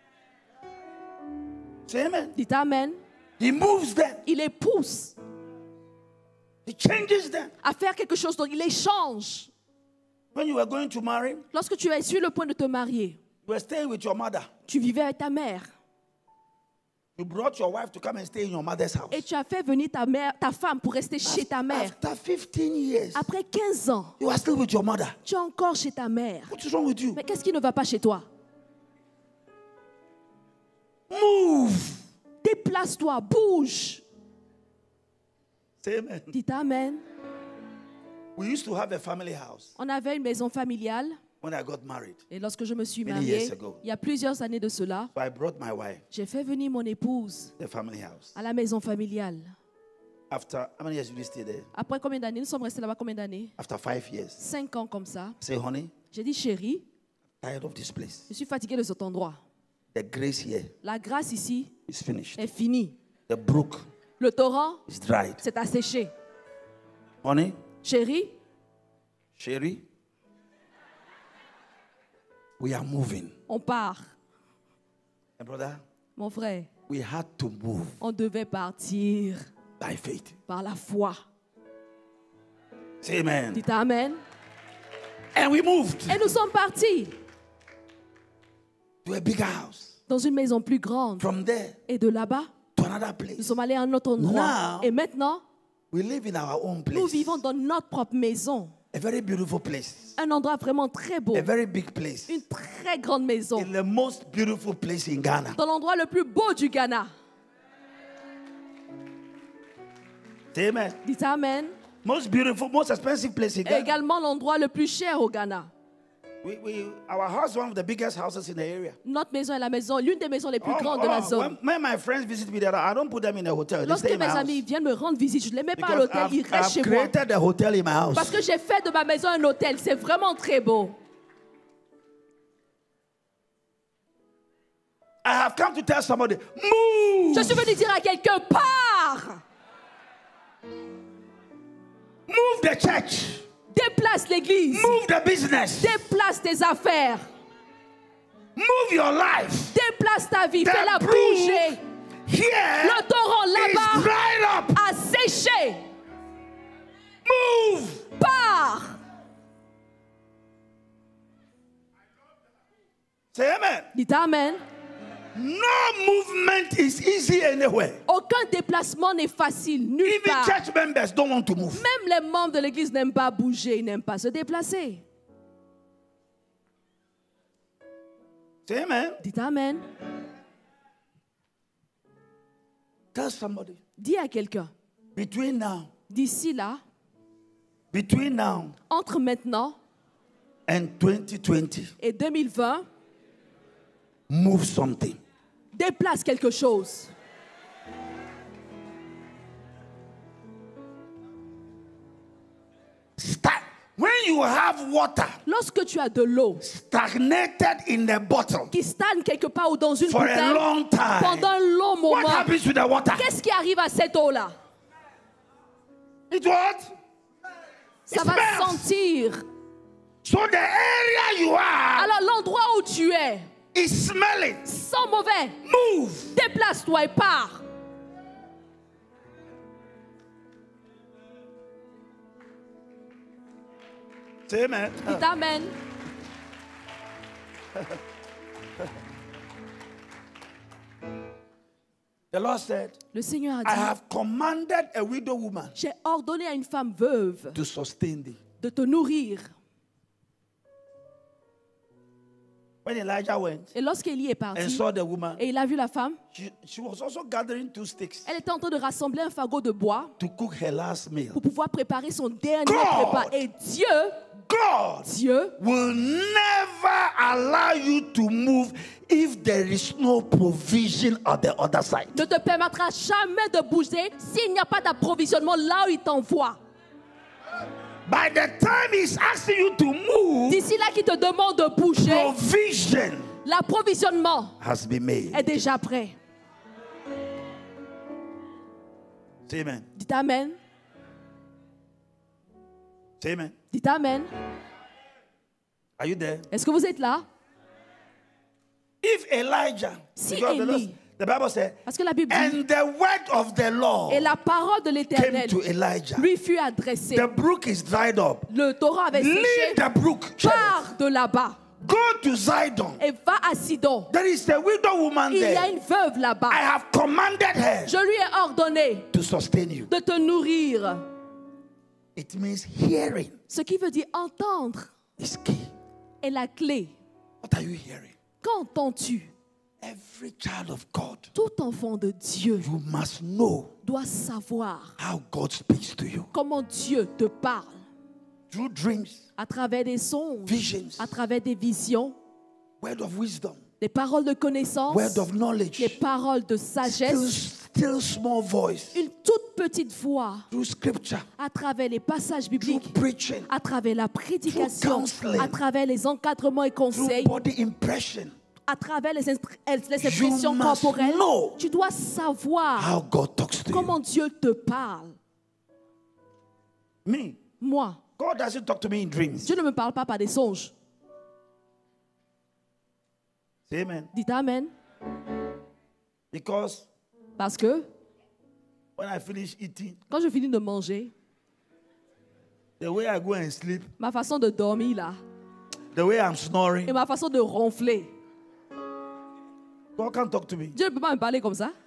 Say amen. Dites Amen. He moves them. Il les pousse He changes them. à faire quelque chose d'autre. Il les change. When you were going to marry, Lorsque tu es sur le point de te marier, you were staying with your mother. tu vivais avec ta mère You brought your wife to come and stay in your mother's house. et tu as fait venir ta mère, ta femme pour rester chez ta mère. After fifteen years, Après quinze ans, you are still with your mother. tu es encore chez ta mère. What is wrong with you? Mais qu'est-ce qui ne va pas chez toi? Move. Déplace-toi, bouge. Say amen. Dites Amen. We used to have a family house On avait une maison familiale when I got married. et lorsque je me suis Many mariée, years ago. il y a plusieurs années de cela, So I brought my wife j'ai fait venir mon épouse to the family house. à la maison familiale. After how many years did you stay there? Après combien d'années? Nous sommes restés là-bas combien d'années? After five years. Cinq ans comme ça. I say, honey, J'ai dit, chérie, tired of this place. je suis fatiguée de cet endroit. The grace here La grâce ici is finished. est finie. The brook Le torrent is dried. s'est asséché. Honey, Chérie, Sherry, we are moving. on part. And brother, Mon frère, we had to move on devait partir by faith. par la foi. Say amen. Dites Amen. And we moved Et nous sommes partis to a bigger house. dans une maison plus grande. From there Et de là-bas, to another nous place. sommes allés à un autre endroit. Now, Et maintenant, we live in our own place. nous vivons dans notre propre maison. A very beautiful place. Un endroit vraiment très beau. A very big place. Une très grande maison. In the most beautiful place in Ghana. Dans l'endroit le plus beau du Ghana. Say amen. Dites Amen. Most beautiful, most expensive place in Et Ghana. également l'endroit le plus cher au Ghana. We, we, our house is one of the biggest houses in the area. Notre maison est la maison, l'une des maisons les plus Oh, grandes de la oh, zone. when, when my friends visit me there, I don't put them in a hotel. They Lorsque stay in my mes house. amis viennent me rendre visite, je ne les mets pas à Because l'hôtel, I've, ils restent I've chez moi. created a hotel in my house. Parce que j'ai fait de ma maison un hôtel. C'est vraiment très beau. I have come to tell somebody, move! Je suis venu dire à quelqu'un, pars! Move the church. Déplace l'église. Move the business. Déplace tes affaires. Move your life. Déplace ta vie. The Fais-la brook bouger. here Le torrent is là-bas dried up. a séché. Move! Pars! Say amen. Dites Amen. No movement is easy anywhere. Aucun déplacement n'est facile, nulle Even part. church members don't want to move. Même les membres de l'église n'aiment pas bouger, ils n'aiment pas se déplacer. Say amen. Dites Amen. Tell somebody. Dis à quelqu'un, Between now, d'ici là, between now entre maintenant and twenty twenty, et deux mille vingt, move something. déplace quelque chose. Start. When you have water Lorsque tu as de l'eau stagnated in the bottle qui stagne quelque part ou dans une for a bouteille long time, pendant un long what moment, happens to the water? qu'est-ce qui arrive à cette eau-là? It what? Ça It va smells. sentir. So the area you are Alors l'endroit où tu es, is smelling. sent mauvais. Move. Déplace-toi et pars. Say amen. Dites Amen. The Lord said, Le Seigneur a I dit, have commanded a widow woman j'ai ordonné à une femme veuve to sustain thee. de te nourrir. When Elijah went Et lorsqu'Élie est and parti, saw the woman, et il a vu la femme, she, she was also gathering two sticks elle était en train de rassembler un fagot de bois to cook her last meal. pour pouvoir préparer son dernier God. repas. Et Dieu, God Dieu will never allow you to move if there is no provision on the other side. ne te permettra jamais de bouger s'il n'y a pas d'approvisionnement là où il t'envoie. By the time he's asking you to move, D'ici là qu'il te demande de bouger, provision l'approvisionnement has been made. est déjà prêt. Say amen. Dites Amen. Say amen. Dites Amen. Are you there? Est-ce que vous êtes là? If Elijah, Si because the, Lord- Élie- the Bible said, Parce que la Bible dit, and the word of the Lord et la parole de came l'Éternel to Elijah. lui fut adressée. The brook is dried up. Le torrent avait séché. Leave the brook. Pars de là-bas Go to Zidon. et va à Sidon. There is a widow woman Il y a there. une veuve I là-bas. have commanded her Je lui ai ordonné to sustain you. de te nourrir. It means hearing Ce qui veut dire entendre is key. est la clé. What are you hearing? Qu'entends-tu? Every child of God, Tout enfant de Dieu you must know doit savoir how God speaks to you. comment Dieu te parle. Through dreams, À travers des songes, visions, à travers des visions, word of wisdom, des paroles de connaissance, word of des knowledge, paroles de still, sagesse, still small voice, une toute petite voix through scripture, à travers les passages through bibliques, preaching, à travers la prédication, counseling, à travers les encadrements et through conseils, body impression, à travers les, instr- les expressions You must corporelles. know Tu dois savoir how God talks to comment Dieu te parle. you. Me, Moi, God doesn't talk to me in dreams. Dieu ne me parle pas par des songes. Say amen. Dites Amen. Because Parce que when I finish eating, quand je finis de manger, the way I go and sleep, ma façon de dormir là, the way I'm et snoring, ma façon de ronfler, God can't talk to me. Dieu ne peut pas me parler comme ça.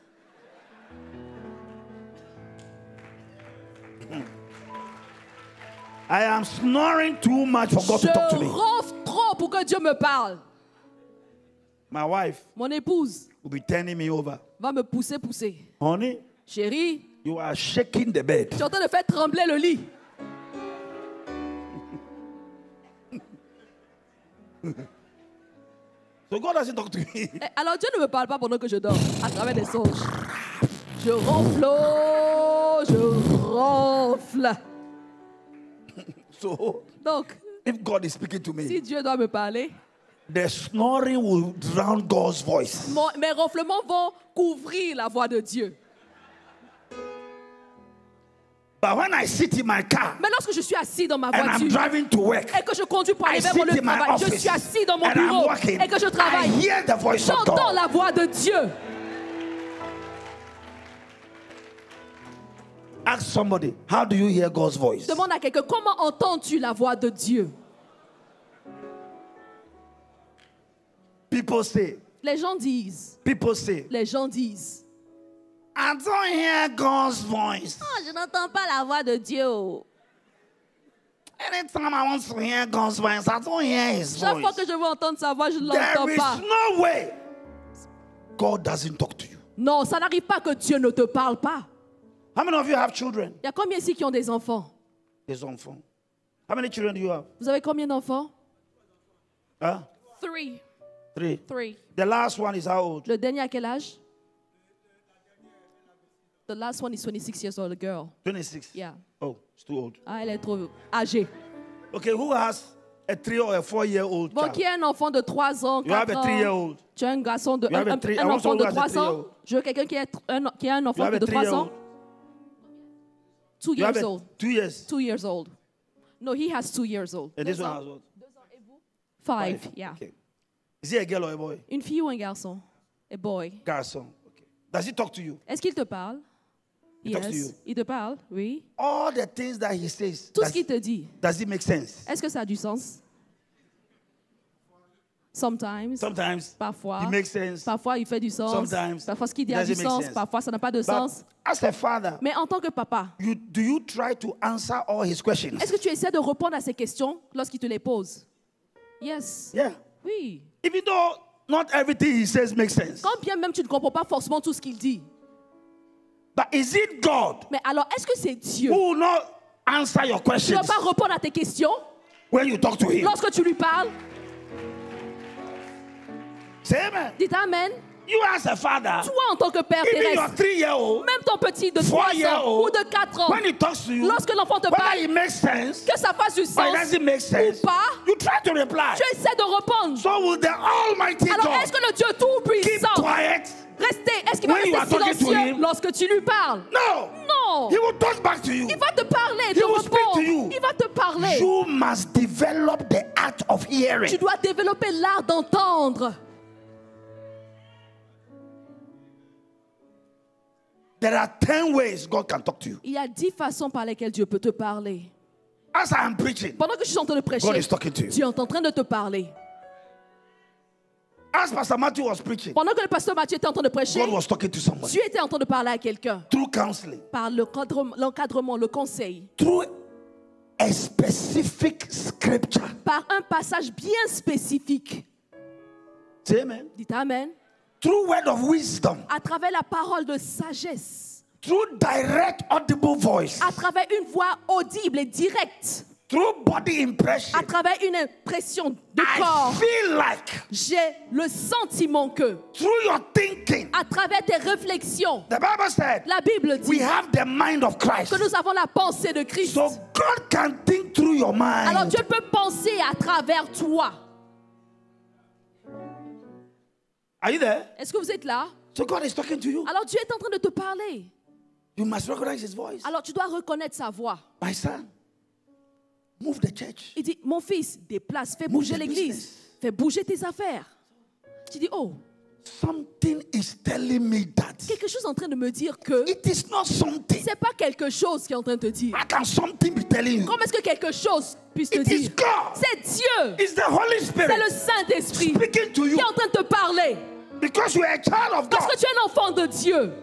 I am snoring too much for God Je to talk to me. ronfle trop pour que Dieu me parle. My wife Mon épouse will be turning me over. va me pousser, pousser. Honey, Chérie, you are shaking the bed. tu es en train de faire trembler le lit. So God doesn't talk to me. Eh, Alors Dieu ne me parle pas pendant que je dors, à travers des songes. Je ronfle, oh, je ronfle. So Donc, if God is speaking to me, si Dieu doit me parler, the snoring will drown God's voice. mon- mes ronflements vont couvrir la voix de Dieu. But when I sit in my car Mais lorsque je suis assis dans ma and I'm voiture driving to work, et que je conduis pour I aller vers sit mon lieu de in my travail, je office suis assis dans mon and I'm bureau working, et que je I travaille, hear the voice of j'entends God. la voix de Dieu. Ask somebody, how do you hear God's voice? Demande à quelqu'un, comment entends-tu la voix de Dieu? People say, Les gens disent, people say, les gens disent, I don't hear God's voice. oh, je n'entends pas la voix de Dieu. Anytime I want to hear God's voice, I don't hear His Chaque fois voice. que je veux entendre sa voix, je ne There l'entends is pas. no way God doesn't talk to you. Non, ça n'arrive pas que Dieu ne te parle pas. How many of you have children? Il y a combien ici qui ont des enfants? Des enfants. How many children do you have? Vous avez combien d'enfants? Huh? Three. Three. Three. The last one is how old? Le dernier à quel âge? The last one is twenty-six years old, a girl. twenty-six. Yeah. Oh, it's too old. Ah, elle est trop âgée. Okay, who has a three or a four-year-old Bon, child? qui a un enfant de trois ans, You have quatre a ans? three-year-old. Tu as un garçon de You have un, a un- three- un I want enfant de someone who has a trois ans. three-year-old. Je veux quelqu'un qui, est un- qui a un You enfant have a de trois ans. three-year-old. Two You have years a old. two years. Two years old. No, he has two years old. And this Deux one ans. has what? Five, Five. yeah. Okay. Is he a girl or a boy? Une fille ou un garçon? A boy. Garçon. Okay. Does he talk to you? Est-ce qu'il te parle? He talks to Yes. you. Il te parle, oui. All the things that he says, Tout does, ce qu'il te dit, does it make sense? est-ce que ça a du sens? Sometimes. Sometimes Parfois. it makes sense. Parfois, il fait du sens. Sometimes Parfois, ce qu'il dit it a du doesn't make sens. sense. Parfois, ça n'a pas de But sens. as a father, Mais en tant que papa, you, do you try to answer all his questions? est-ce que tu essaies de répondre à ses questions lorsqu'il te les pose? Yes. Yeah. Oui. Even though not everything he says makes sense. Quand bien même tu ne comprends pas forcément tout ce qu'il dit. But is it God Mais alors, est-ce que c'est Dieu who will not answer your qui ne questions va pas répondre à tes questions when you talk to him? lorsque tu lui parles? Say amen. Dites Amen. You as a father, Toi, en tant que père even your terrestre, three-year-old, même ton petit de trois ans four-year-old, ou de quatre ans, when he talks to you, lorsque l'enfant te whether parle, it makes sense que ça fasse du or it sens doesn't make sense, ou pas, you try to reply. tu essaies de répondre. So will the Almighty Alors, God est-ce que le Dieu keep tout-puissant quiet? rester, est-ce qu'il va when you are rester talking to silencieux him? lorsque tu lui parles? No. Non. He will talk back to you. Il va te parler, He te will speak to you. répondre. Il va te parler. You must develop the art of hearing. Tu dois développer l'art d'entendre. There are ten ways God can talk to you. Il y a dix façons par lesquelles Dieu peut te parler. As I am preaching, Pendant que je suis en train de prêcher, God is talking to you. Dieu est en train de te parler. As Pastor Matthew was preaching, Pendant que le pasteur Mathieu était en train de prêcher, God was talking to someone Dieu était en train de parler à quelqu'un through counseling, par le cadre- l'encadrement, le conseil, through a specific scripture. par un passage bien spécifique. Say amen. Dites Amen. Through word of wisdom, À travers la parole de sagesse, through direct audible voice, à travers une voix audible et directe, through body impression. à travers une impression de I corps. feel like J'ai le sentiment que, through your thinking, à travers tes réflexions, the Bible said, la Bible we dit have the mind of Christ. que nous avons la pensée de Christ. So God can think through your Alors mind. Dieu peut penser à travers toi. Are you there? Est-ce que vous êtes là? So God is talking to you. Alors Dieu est en train de te parler. You must recognize his voice. Alors tu dois reconnaître sa voix. My son, move the church. Il dit, mon fils, déplace, fais Move bouger the l'église. business. Fais bouger tes affaires. Tu dis, oh, Something is telling me that Quelque chose est en train de me dire que it is not something. c'est pas quelque chose qui est en train de te dire. How can something be telling you? Comment est-ce que quelque chose puisse te It is dire? God. C'est Dieu. It's the Holy C'est Spirit le Saint-Esprit speaking to qui you est en train de te parler. because you are a child of Parce God. que tu es un enfant de Dieu.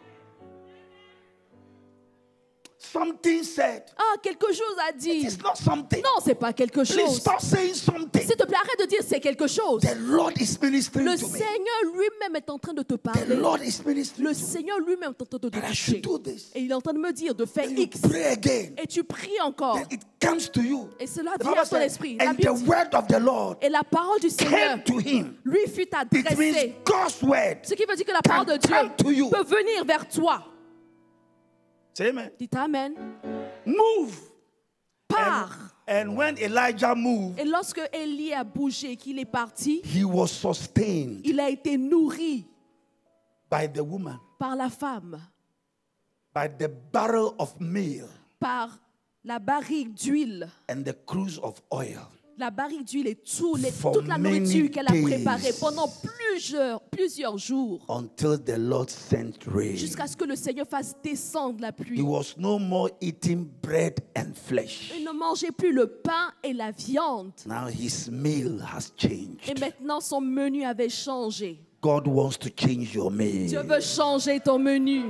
Something said. Ah, quelque chose a dit. It's not something. Non, c'est pas quelque Please chose. stop saying something. S'il te plaît, arrête de dire c'est quelque chose. The Lord is ministering Le to me. Seigneur lui-même est en train de te The parler. Lord is ministering Le to me. Seigneur lui-même est en train de te That I toucher. should do this. Et il est en train de me dire de faire Then you X. pray again. Et tu pries encore. Then it comes to you. Et cela The vient Bible à ton says, esprit. La and Bible the dit, word of the Lord et la parole du Seigneur came to him. lui fut It adressée. means God's word. Ce qui veut dire que la parole de come to Dieu you. peut venir vers toi. Say amen. Dites Amen. Move. Pars. And when Elijah moved, Et lorsque Élie a bougé, qu'il est parti, he was sustained il a été nourri by the woman, par la femme, by the barrel of meal par la barrique d'huile. and the cruse of oil. La barrique d'huile et tout les- For toute la many nourriture qu'elle a days. préparée pendant plusieurs, plusieurs jours, Until the Lord sent rain. jusqu'à ce que le Seigneur fasse descendre la He pluie. was no more eating bread and flesh. Il ne mangeait plus le pain et la viande. Now his meal has Et changed. maintenant, son menu avait changé. God wants to change your meal. Dieu veut changer ton menu.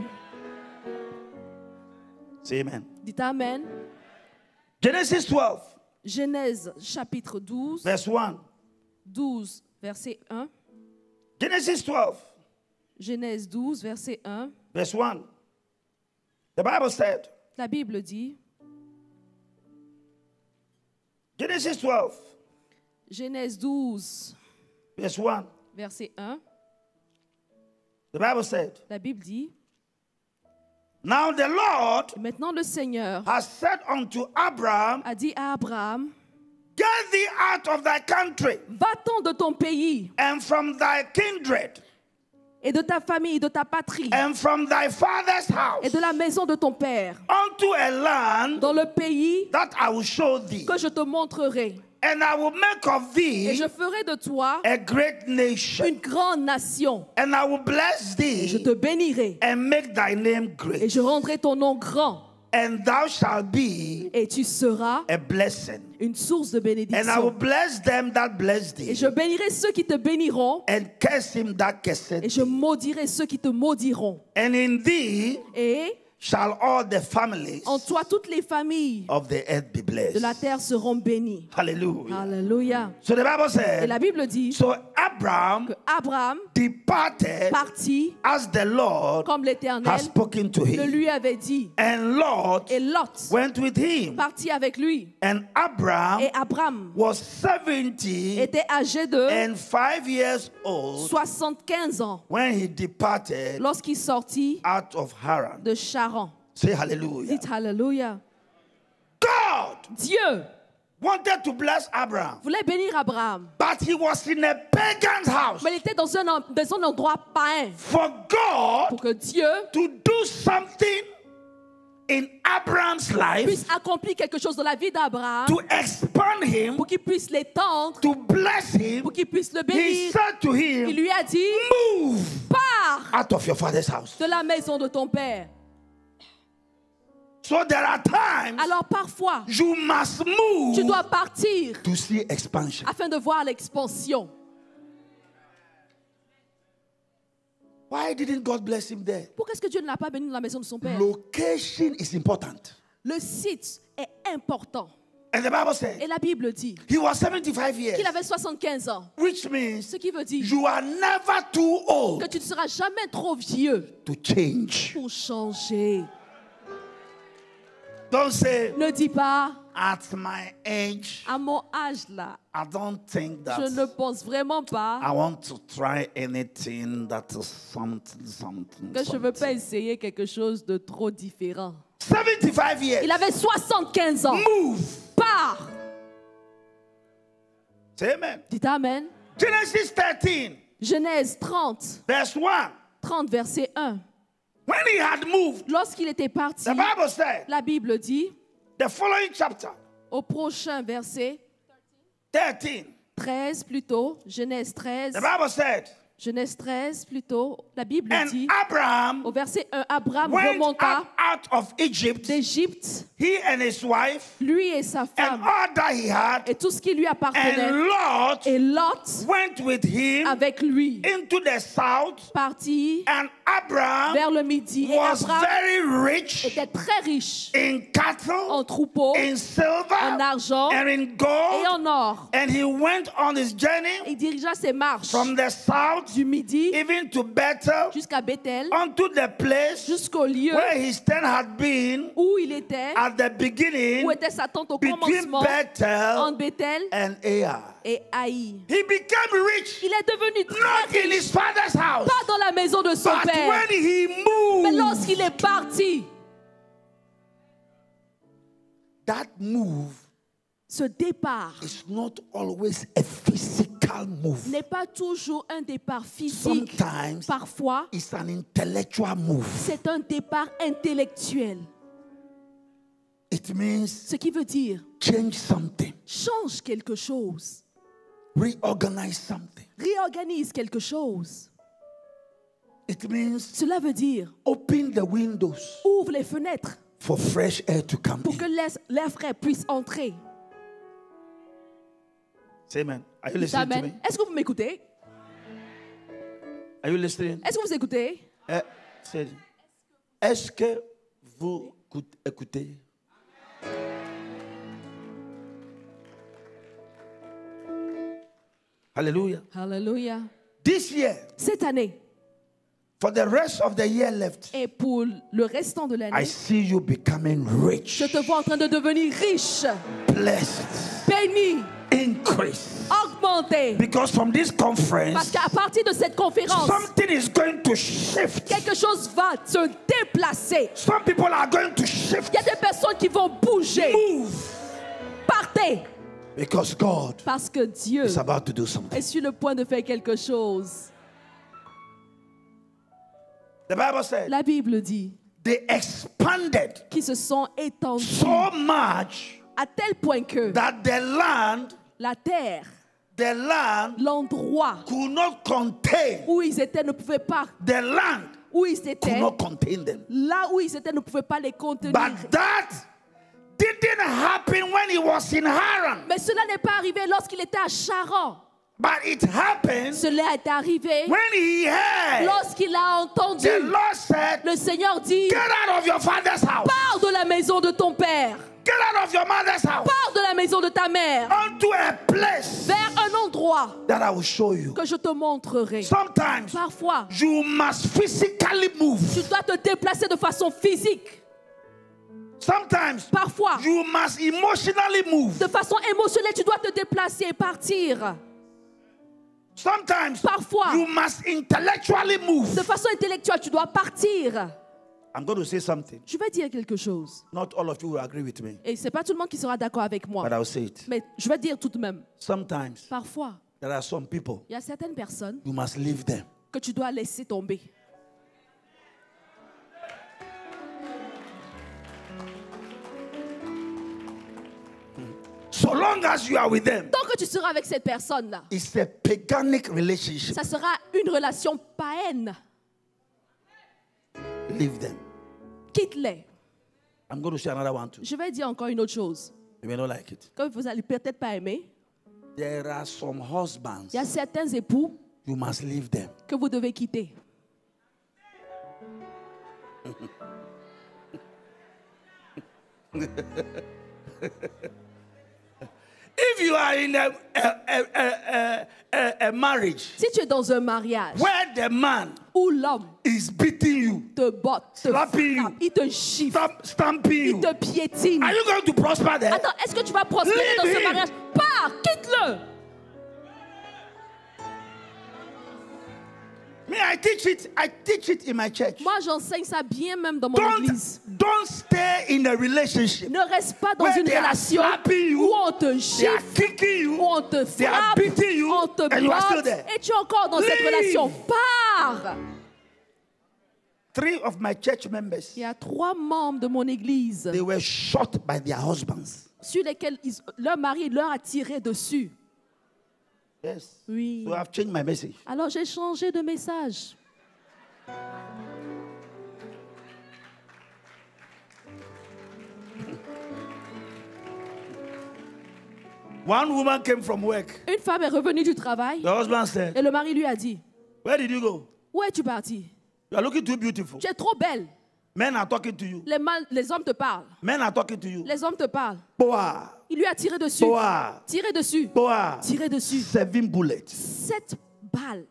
Say amen. Dites Amen. Genesis twelve, Genèse chapitre douze, verse one. douze, verset un. Genesis twelve, Genèse douze, verset un. verse one. The Bible said, La Bible dit, Genesis twelve, Genèse douze, verse one. verset un. The Bible said, La Bible dit, now the Lord maintenant le Seigneur has said unto Abraham, a dit à Abraham, get thee out of thy country va-t'en de ton pays and from thy kindred et de ta famille, de ta patrie and from thy father's house et de la maison de ton père unto a land dans le pays that I will show thee. que je te montrerai. And I will make of Et thee je ferai de toi a great nation. une grande nation. And I will bless Et je thee te bénirai. and make thy name Et great. je rendrai ton nom grand. And thou shalt be Et tu seras a blessing. une source de And I will bénédiction. bless them that bless Et thee. je bénirai ceux qui te béniront. And curse him that curseth Et je thee. maudirai ceux qui te maudiront. And in thee Et shall all the families en toi, toutes les familles of the earth be de la blessed. terre seront bénies. Hallelujah. Alléluia. So the Bible Et said, la Bible dit so Abraham que Abraham departed partit as the Lord comme l'Éternel has spoken to le him. lui avait dit. And Lot Et Lot went with him. partit avec lui. And Abraham Et Abraham was seventy était âgé de and five years old soixante-quinze ans when he departed lorsqu'il sortit out of Haran. de Charan. Say hallelujah. Dites Alléluia. God Dieu wanted to bless Abraham, voulait bénir Abraham, but he was in a pagan's house. mais il était dans un, dans un endroit païen. For God Pour que Dieu to do something in Abraham's life, puisse accomplir quelque chose dans la vie d'Abraham, to expand him, pour qu'il puisse l'étendre, to bless him, pour qu'il puisse le he bénir, said to il him, lui a dit, move pars out of your father's house. de la maison de ton père. So there are times Alors parfois, you must tu move dois partir to see expansion. afin de voir l'expansion. Why didn't God bless him there? Pourquoi est-ce que Dieu ne l'a pas béni dans la maison de son père? Location is important. Le site est important. And the Bible Et said la Bible dit he was seventy-five years, qu'il avait soixante-quinze ans. which means Ce qui veut dire you are never too que old tu ne seras jamais trop vieux to change. pour changer. Don't say, Ne dis pas, at my age, à mon âge là, I don't think that je ne pense vraiment pas I want to try anything that is something, something, que je ne veux pas something. essayer quelque chose de trop différent. seventy-five years. Il avait soixante-quinze ans. Move. Pars. Say amen. Dites Amen. Genesis thirteen, Genèse trente, verse one. trente verset un. When he had moved, Lorsqu'il était parti, the Bible said, la Bible dit, the following chapter, au prochain verset, thirteen, treize plutôt, Genèse treize, the Bible said, Genèse treize, plutôt, la Bible And dit, Abraham au verset un, Abraham went remonta up out of Egypt, d'Égypte, he and his wife, lui et sa and femme, all that he had, et tout ce qui lui appartenait. and Lot Et Lot, went with him avec lui, into the south, partit and Abraham vers le midi. Et was Abraham very rich était très riche in cattle, en troupeaux, in silver, en argent and in et gold, en or. and he went on his journey Il dirigea ses marches from the south du midi even to Bethel, jusqu'à Bethel, unto the place jusqu'au lieu where his tent had been où il était, at the beginning, où était sa tente au between commencement, Bethel entre Bethel and Ai. et Haï. He became rich, Il est devenu not très in riche, his father's house, pas dans la maison de son but père, when he mais moved. lorsqu'il est parti. That move Ce départ is not always a physical move. n'est pas toujours un départ physique. Sometimes Parfois, it's an intellectual move. c'est un départ intellectuel. It means Ce qui veut dire change something, change quelque chose, reorganize something. réorganise quelque chose. It means Cela veut dire open the windows ouvre les fenêtres for fresh air to come pour que in. l'air l'air frais puisse entrer. Say amen. Are you listening to Amen. me? Est-ce que vous m'écoutez? Are you listening? Est-ce que vous écoutez? Eh, c'est- Est-ce que vous écoute- écoutez? Hallelujah. Alléluia. This year, Cette année for the rest of the year left, et pour le restant de I l'année, see you becoming rich, je te vois en train de devenir riche, blessed, béni, increase. augmenté. Because from this Parce conference, qu'à partir de cette conférence, something is going to shift. quelque chose va se déplacer. Some people are going to shift. Il y a des personnes qui vont bouger. Move. Partez. Because God Parce que Dieu is about to do something. est sur le point de faire quelque chose. The Bible said La Bible dit they expanded qu'ils se sont étendus so much à tel point que that the land, la terre, the land l'endroit could not contain. où ils étaient ne pouvait pas, The land où ils could étaient, not contain them. là où ils étaient ne pouvait pas les contenir. But that didn't happen when he was in Haran. Mais cela n'est pas arrivé lorsqu'il était à Charan. But it happened Cela est arrivé when he heard lorsqu'il a entendu the Lord said, le Seigneur dit: get out of your father's house. pars de la maison de ton père, Get out of your mother's house. pars de la maison de ta mère, Unto a place vers un endroit that I will show you. que je te montrerai. Sometimes Parfois, you must physically move. tu dois te déplacer de façon physique. Sometimes Parfois, you must emotionally move. de façon émotionnelle, tu dois te déplacer et partir. Sometimes Parfois, you must intellectually move. de façon intellectuelle, tu dois partir. I'm going to say something. Je vais dire quelque chose. Not all of you will agree with me, Et ce n'est pas tout le monde qui sera d'accord avec moi. but I'll say it. Mais je vais dire tout de même. Sometimes Parfois, there are some people il y a certaines personnes you must leave them. que tu dois laisser tomber. So long as you are with them, Tant que tu seras avec cette personne-là, it's a paganic relationship. ça sera une relation païenne. Leave them. Quitte-les. I'm going to say another one too. Je vais dire encore une autre chose You may not like it. que vous allez peut-être pas aimer. There are some husbands, Il y a certains époux you must leave them. que vous devez quitter. If you are in a, a, a, a, a, a marriage Si tu es dans un mariage where the man où l'homme is beating you, te botte, te Slapping frappe, you. il te gifle, stamp, stamping il you, te piétine. are you going to prosper there? Attends, est-ce que tu vas prospérer Leave dans ce him. mariage? Pars, quitte-le. Me, I teach it. I teach it in my church. Moi, j'enseigne ça bien même dans mon Don't, église. don't stay in a relationship Ne reste pas dans where une they are relation slapping you, où on te they are gifle, kicking you, où on te they are frappe, beating you, on te and you are still botte, there. et tu es encore dans cette Leave. relation. Pars. Three of my church members, Il y a trois membres de mon église they were shot by their husbands. sur lesquels ils- leur mari leur a tiré dessus. Yes. Oui. So I've changed my message. Alors j'ai changé de message. One woman came from work. Une femme est revenue du travail The husband said, et le mari lui a dit, where did you go? où es-tu parti? You are looking too beautiful. Tu es trop belle. Men are talking to you. Les, mal- les hommes te parlent. Men are talking to you. Les hommes te parlent. Power. Il lui a tiré dessus. Power. Tiré dessus. Power. Tiré dessus. Seven bullets. Sept balles.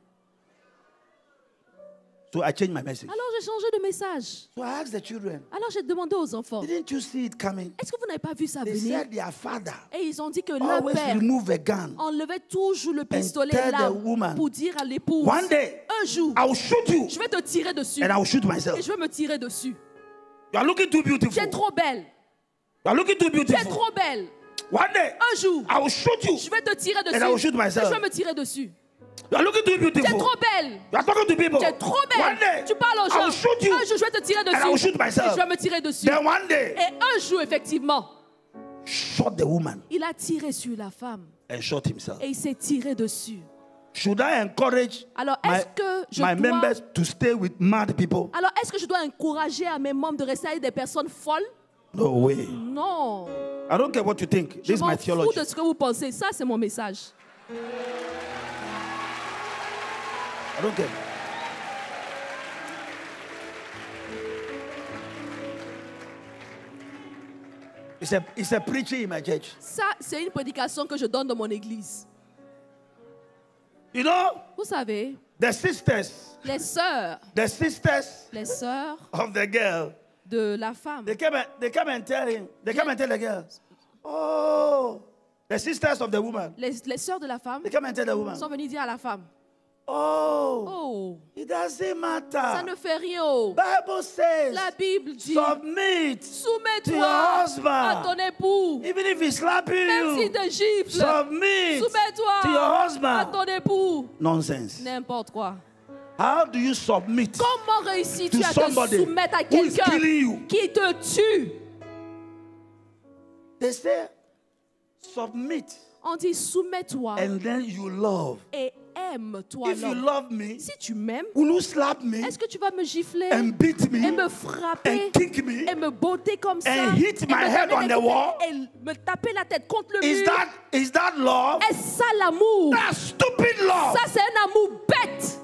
So I changed my message. Alors j'ai changé de message. So I asked the children, Alors j'ai demandé aux enfants, didn't you see it coming? est-ce que vous n'avez pas vu ça They venir? said their father Et ils ont dit que leur always père remove a gun. enlevait toujours le pistolet tell là the woman, pour dire à l'épouse, One day, un jour, I will shoot you je vais te tirer dessus. and I will shoot Et myself. je vais me tirer dessus. You are looking too Tu es beautiful. trop belle. You are looking too Tu es beautiful. trop belle. One day, Un jour, I will shoot you. je vais te tirer dessus. And I will shoot Et myself. je vais me tirer dessus. You are looking too Tu es beautiful. trop belle. You are talking to people. Tu es trop One belle. day, Tu parles aux I will gens. shoot you. Un jour, je vais te tirer dessus. And I will shoot Et myself. je vais me tirer dessus. Then one day, Et un jour, effectivement, shot the woman il a tiré sur la femme. and shot himself. Et il s'est tiré dessus. Should I encourage Alors, my, est-ce que je my dois... members to stay with mad people? Alors, est-ce que je dois encourager à mes membres de rester avec des personnes folles? No way. Non. I don't care what you think. Je This is my m'en fous theology. de ce que vous pensez. Ça, c'est mon message. I don't care. It's a, it's a preaching in my church. Ça, c'est une prédication que je donne dans mon église. You know, Vous savez, the sisters, les sœurs, the sisters les sœurs of the girl, de la femme, they come and, they come and tell him, they come and tell the girl, oh, the sisters of the woman, les, les sœurs de la femme they come and tell the woman, sont venues dire à la femme, oh, oh, it doesn't matter. ça ne fait rien. Oh. Bible says, La Bible dit, submit to soumets-toi your à husband. ton époux. Even if he's slapping Même s'il you, te gifle, submit soumets-toi to your à husband. ton époux. Nonsense. N'importe quoi. How do you submit Comment réussis-tu to à te somebody soumettre à who is quelqu'un killing you? qui te tue? They say, submit On dit soumets-toi and then you love. et aime-toi. If you l'homme. love me, Si tu m'aimes, will you slap me est-ce que tu vas me gifler and beat me et me frapper and kick me? et me botter comme ça and hit et my me head donner on des the coups wall? et me taper la tête contre le Is mur? that is that love? Est-ce ça l'amour? That's stupid love. Ça c'est un amour bête.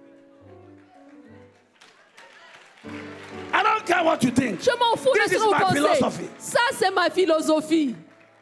I don't care what you think. Je m'en fous This de ce is que vous my pensez. philosophy. Ça c'est ma philosophie.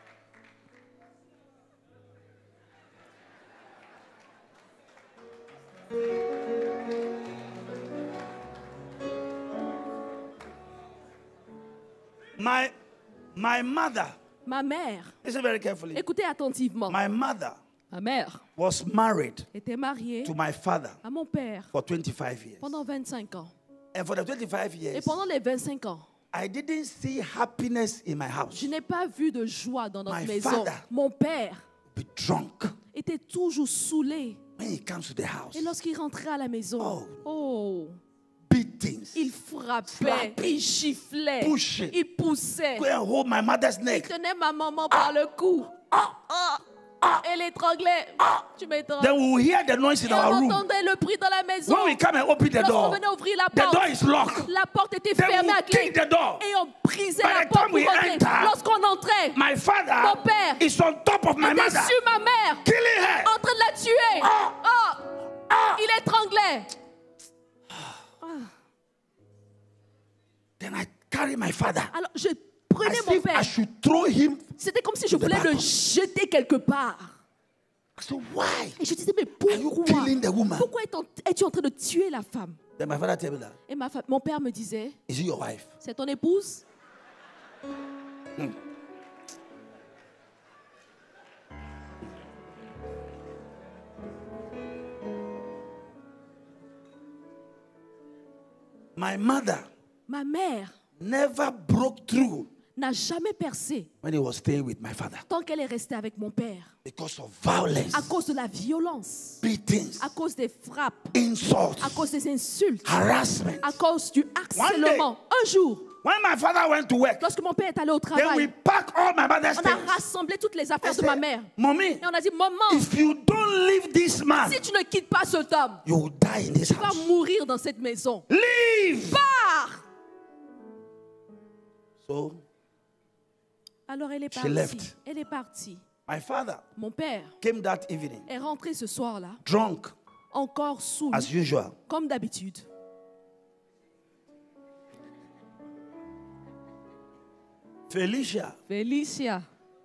My my mother, Ma mère, listen very carefully. écoutez attentivement. My mother Ma mère was married était mariée to my father à mon père for twenty-five years. pendant vingt-cinq ans. And for the twenty-five Et years, pendant les vingt-cinq ans, I didn't see happiness in my house. je n'ai pas vu de joie dans notre My maison. father. Mon père Be drunk était toujours saoulé. when he comes to the house. Et lorsqu'il rentrait à la maison, Oh. oh, Beatings. il frappait, Slapping. il giflait, Pushing. il poussait, Go and hold my mother's il neck. tenait ma maman par le cou. Ah, et l'étranglait. Tu m'étrangles. Then we will hear the noise in Et our on room. entendait le bruit dans la maison. When we come and open the Lorsqu'on door, venait ouvrir la the porte, door is locked. la porte était Then fermée we à clé. kick the door. Et on brisait By la the porte time we pour rentrer. enter, Lorsqu'on entrait, My father Mon père is on top of my était mother, sur ma mère, killing her. en train de la tuer. Ah. Oh, Ah. il étranglait. Then I carry my father. Alors, je As prenais mon if I père. should throw him. C'était comme si je to the voulais le balcony. jeter quelque part. So why? Et je disais, mais Are you pourquoi killing the woman? Pourquoi es-tu en- es-tu en train de tuer la femme? Then my father tell me that. Et ma fa- mon père me disait, Is it your wife? c'est ton épouse? My mother Ma mère never broke through n'a jamais percé when he was staying with my father. tant qu'elle est restée avec mon père. Because of violence, À cause de la violence, beatings, à cause des frappes, insults, à cause des insultes, harassment. à cause du harcèlement. Un jour, When my father went to work, lorsque mon père est allé au then we travail, packed all my mother's on a things. rassemblé toutes les I affaires de said, ma mère. Mommy, Et on a dit, maman, if you don't leave this man, si tu ne quittes pas cet homme, you will die in this tu vas house. mourir dans cette maison. Leave! Pars! So, Alors elle est She partie. left. Elle est partie. my father Mon père came that evening, est rentré ce soir-là, drunk encore saoul, as usual. comme d'habitude. Felicia, Félicia.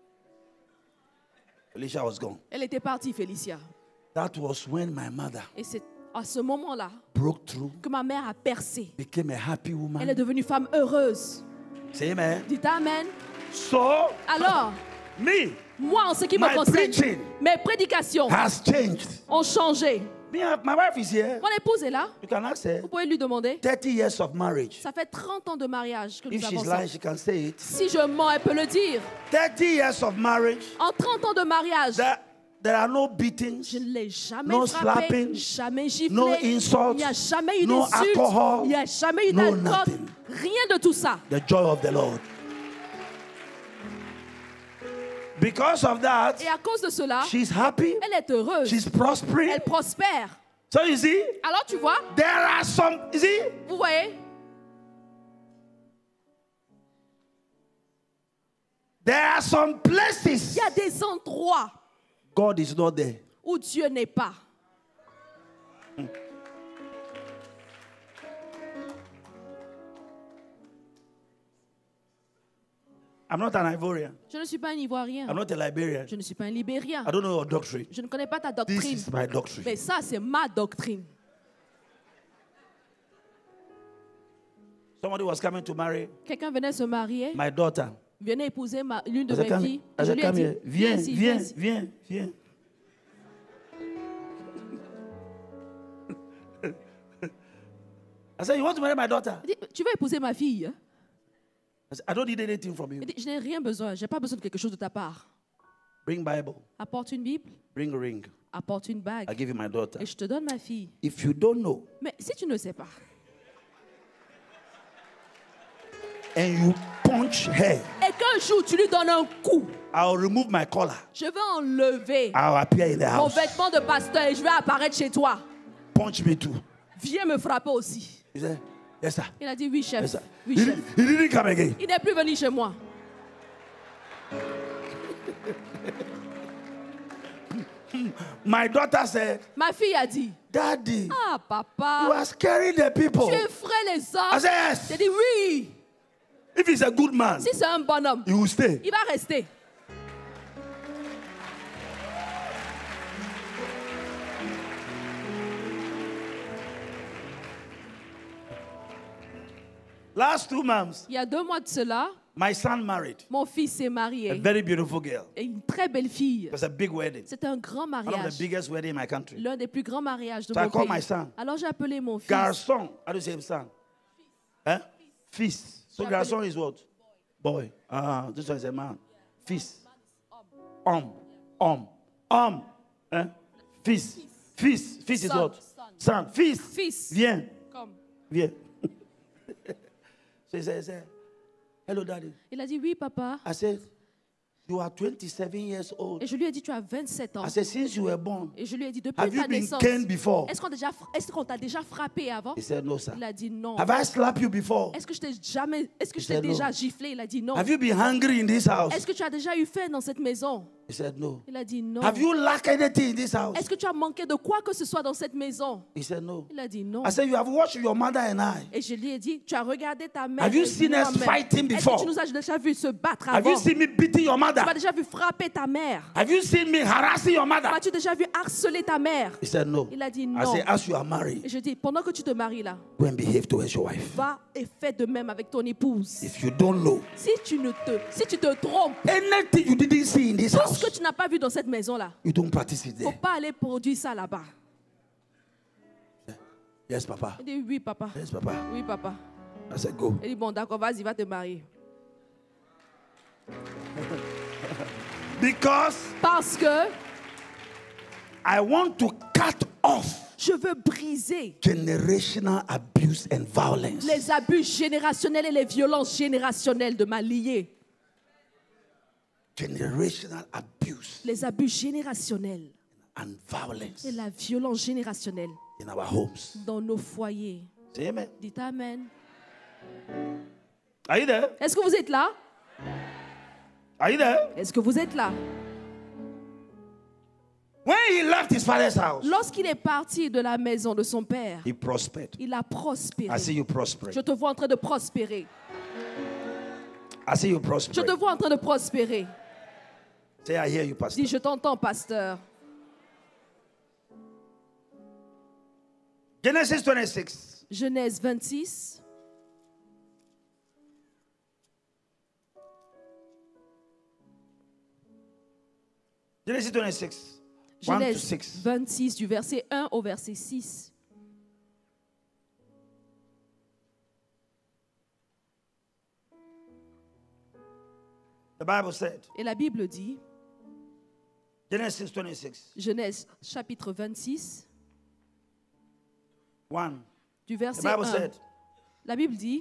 Felicia was gone. Elle était partie, Félicia. That was when my mother Et c'est à ce moment-là broke through, que ma mère a percé. became a happy Elle est woman. devenue femme heureuse. Say amen. Dites Amen. So, Alors, me moi, en ce qui me My concerne, preaching mes prédications has changed. ont changé. Me, my wife is here. Mon épouse est là. You can ask her. Vous pouvez lui demander. thirty years of marriage. Ça fait trente ans de mariage que nous If avons she's ça. lying, she can say it. Si je mens, elle peut le dire. thirty years of marriage. En trente ans de mariage, There, there are no je beatings, ne l'ai jamais No frappé, slapping, jamais giflé. no insults, Il n'y a jamais eu no d'insulte. alcohol, Il n'y a jamais eu no d'alcool. nothing. Rien de tout ça. the joy of the Lord. Because of that, Et à cause de cela, she's happy, elle est heureuse. she's prospering. Elle prospère. So you see, Alors tu vois, there are some, you see, vous voyez, there are some places il y a des endroits God is not there. où Dieu n'est pas. I'm not an Ivorian. Je ne suis pas un Ivoirien. I'm not a Liberian. Je ne suis pas un Libérien. I don't know your doctrine. Je ne connais pas ta This doctrine. is my doctrine. Mais ça, c'est ma doctrine. Somebody was coming to marry Quelqu'un venait se marier, my daughter. venait épouser ma- l'une de I said, mes come, filles. I Je said, lui ai come dit, here. Viens, ici, viens, ici. viens, viens. I said, you want to marry my daughter? Il dit, tu veux épouser ma fille? I said, I don't need anything from you. Il dit, je n'ai rien besoin, je n'ai pas besoin de quelque chose de ta part. Bring Bible, Apporte une Bible, bring a ring. apporte une bague, I give you my daughter. et je te donne ma fille. If you don't know Mais si tu ne sais pas, and you punch her, et qu'un jour tu lui donnes un coup, I'll remove my collar. je vais enlever I'll appear in the mon house. vêtement de pasteur et je vais apparaître chez toi. Punch me too. Viens me frapper aussi. He said, yes, sir. Il a dit oui, chef. Yes, sir. Oui, He, chef. he didn't come again. Il n'est plus venu chez moi. My daughter said, Ma fille a dit, Daddy, ah you papa, are scaring the people. tu effraies les I hommes. said, yes. J'ai dit oui. If he's a good man, Si c'est un bonhomme, he will stay. il va rester. Last two months, Il y a deux mois de cela, my son married mon fils s'est a marié. very beautiful girl. Et une très belle fille. It was a big wedding. C'était un grand One of the mariage. biggest weddings in my country. L'un des plus grands mariages de So I mon called pays. my son. Alors j'ai appelé mon fils. Garçon. How do you say son? Huh? Fils. So J'ai garçon is what? Boy. Ah, this one is a man. Fils. Om. Om. Om. Huh? Fils. Fils. Fils is Son. what? Son. Son. Fils. Fils. Viens. Comme. Viens. So he said, he said, hello, daddy. Il a dit oui, papa. I said, you are twenty-seven years old. Et je lui ai dit, tu as vingt-sept ans. I said, since you were born, Et je lui ai dit, depuis have you ta been naissance, caned before? est-ce qu'on déjà, est-ce qu'on t'a déjà frappé avant? He said, no, sir. Il a dit non. Have I slapped you before? Est-ce que je t'ai jamais, est-ce que He je t'ai said no. déjà giflé? Il a dit non. Have you been hungry in this house? Est-ce que tu as déjà eu faim dans cette maison? He said, no. Il a dit non. Have you lacked anything in this house? Est-ce que tu as manqué de quoi que ce soit dans cette maison? He said, no. Il a dit non. I said, you have watched your mother and I. Et je lui ai dit, tu as regardé ta mère. Have you et seen us moi-même. fighting Est-ce before? que tu nous as déjà vu se battre Have avant? you seen me beating your mother? Tu m'as déjà vu frapper ta mère? Have you seen me harassing your mother? As-tu déjà vu harceler ta mère? He said, no. Il a dit I non. said, as you are married, Et je dis, pendant que tu te maries là, go and behave towards your wife. va et fais de même avec ton épouse. If you don't know, Si tu ne te, si tu te trompes, anything you didn't see in this tout house, ce que tu n'as pas vu dans cette maison là, you don't practice it faut there. pas aller produire ça là-bas. Yes, Papa. Il dit oui papa, Yes, Papa. oui papa. I said, go. Il dit bon d'accord, vas-y, va te marier. Because Parce que I want to cut off je veux briser generational abuse and violence. les abus générationnels et les violences générationnelles de ma liée. Generational abuse Les abus générationnels and violence et la violence générationnelle in our homes. dans nos foyers. Say amen. Dites Amen. Are you there? Est-ce que vous êtes là? Are you there? Est-ce que vous êtes là? When he left his father's house, Lorsqu'il est parti de la maison de son père, he prospered. il a prospéré. I see you prospering. Je te vois en train de prospérer. I see you Je te prospering. vois en train de prospérer. Say, I hear you, pastor. Dis, je t'entends, pasteur. Genesis twenty-six. Genèse vingt-six. Genesis twenty-six. one to Genèse six. vingt-six, du verset un au verset six. The Bible said, Et la Bible dit, Genesis twenty-six. Genèse chapitre vingt-six, one. du The verset Bible un. said, La Bible dit,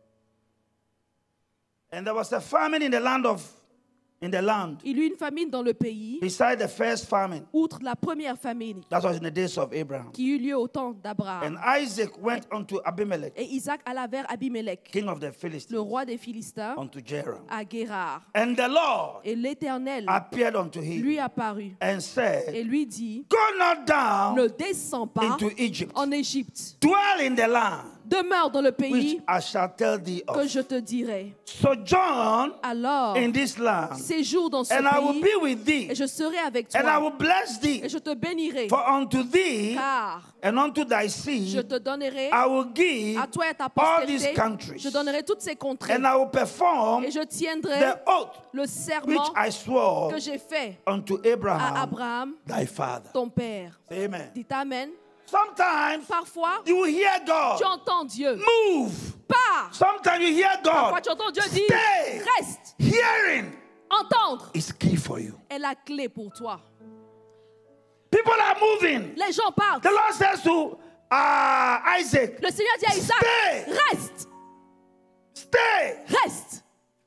and there was a famine in the land of, in the land, il y eut une famine dans le pays, beside the first famine. outre la première famine That was in the days of Abraham. qui eut lieu au temps d'Abraham. And Isaac went unto Abimelech, Et Isaac alla vers Abimelech, king of the le Philistines, roi des Philistins, unto Gerar. à Guérar. And the Lord Et l'Éternel appeared unto him lui apparut and said, et lui dit, go not down ne descends pas into Egypt. en Égypte, Dwell in the land demeure dans le which pays I shall tell thee que of. je te dirai. Sojourn Alors, in this land, séjour dans ce and I will pays be with thee, et je serai avec and I toi will bless thee. et je te bénirai, For unto thee car and unto thy je seed te donnerai I will give à toi et à ta all these postérité, countries, je donnerai toutes ces contrées and I will perform et je tiendrai the oath le which serment I swore que j'ai fait unto à Abraham Abraham, thy father. ton père. Say amen. Dites Amen. Sometimes Parfois, you will hear God tu entends Dieu. move. Pars. Sometimes you hear Parfois, God. tu entends Dieu dire, Stay. reste. Hearing Entendre is key for you. est la clé pour toi. People are moving. Les gens partent. The Lord says to uh, Isaac, Le Seigneur dit à Isaac, Stay. reste, stay. reste.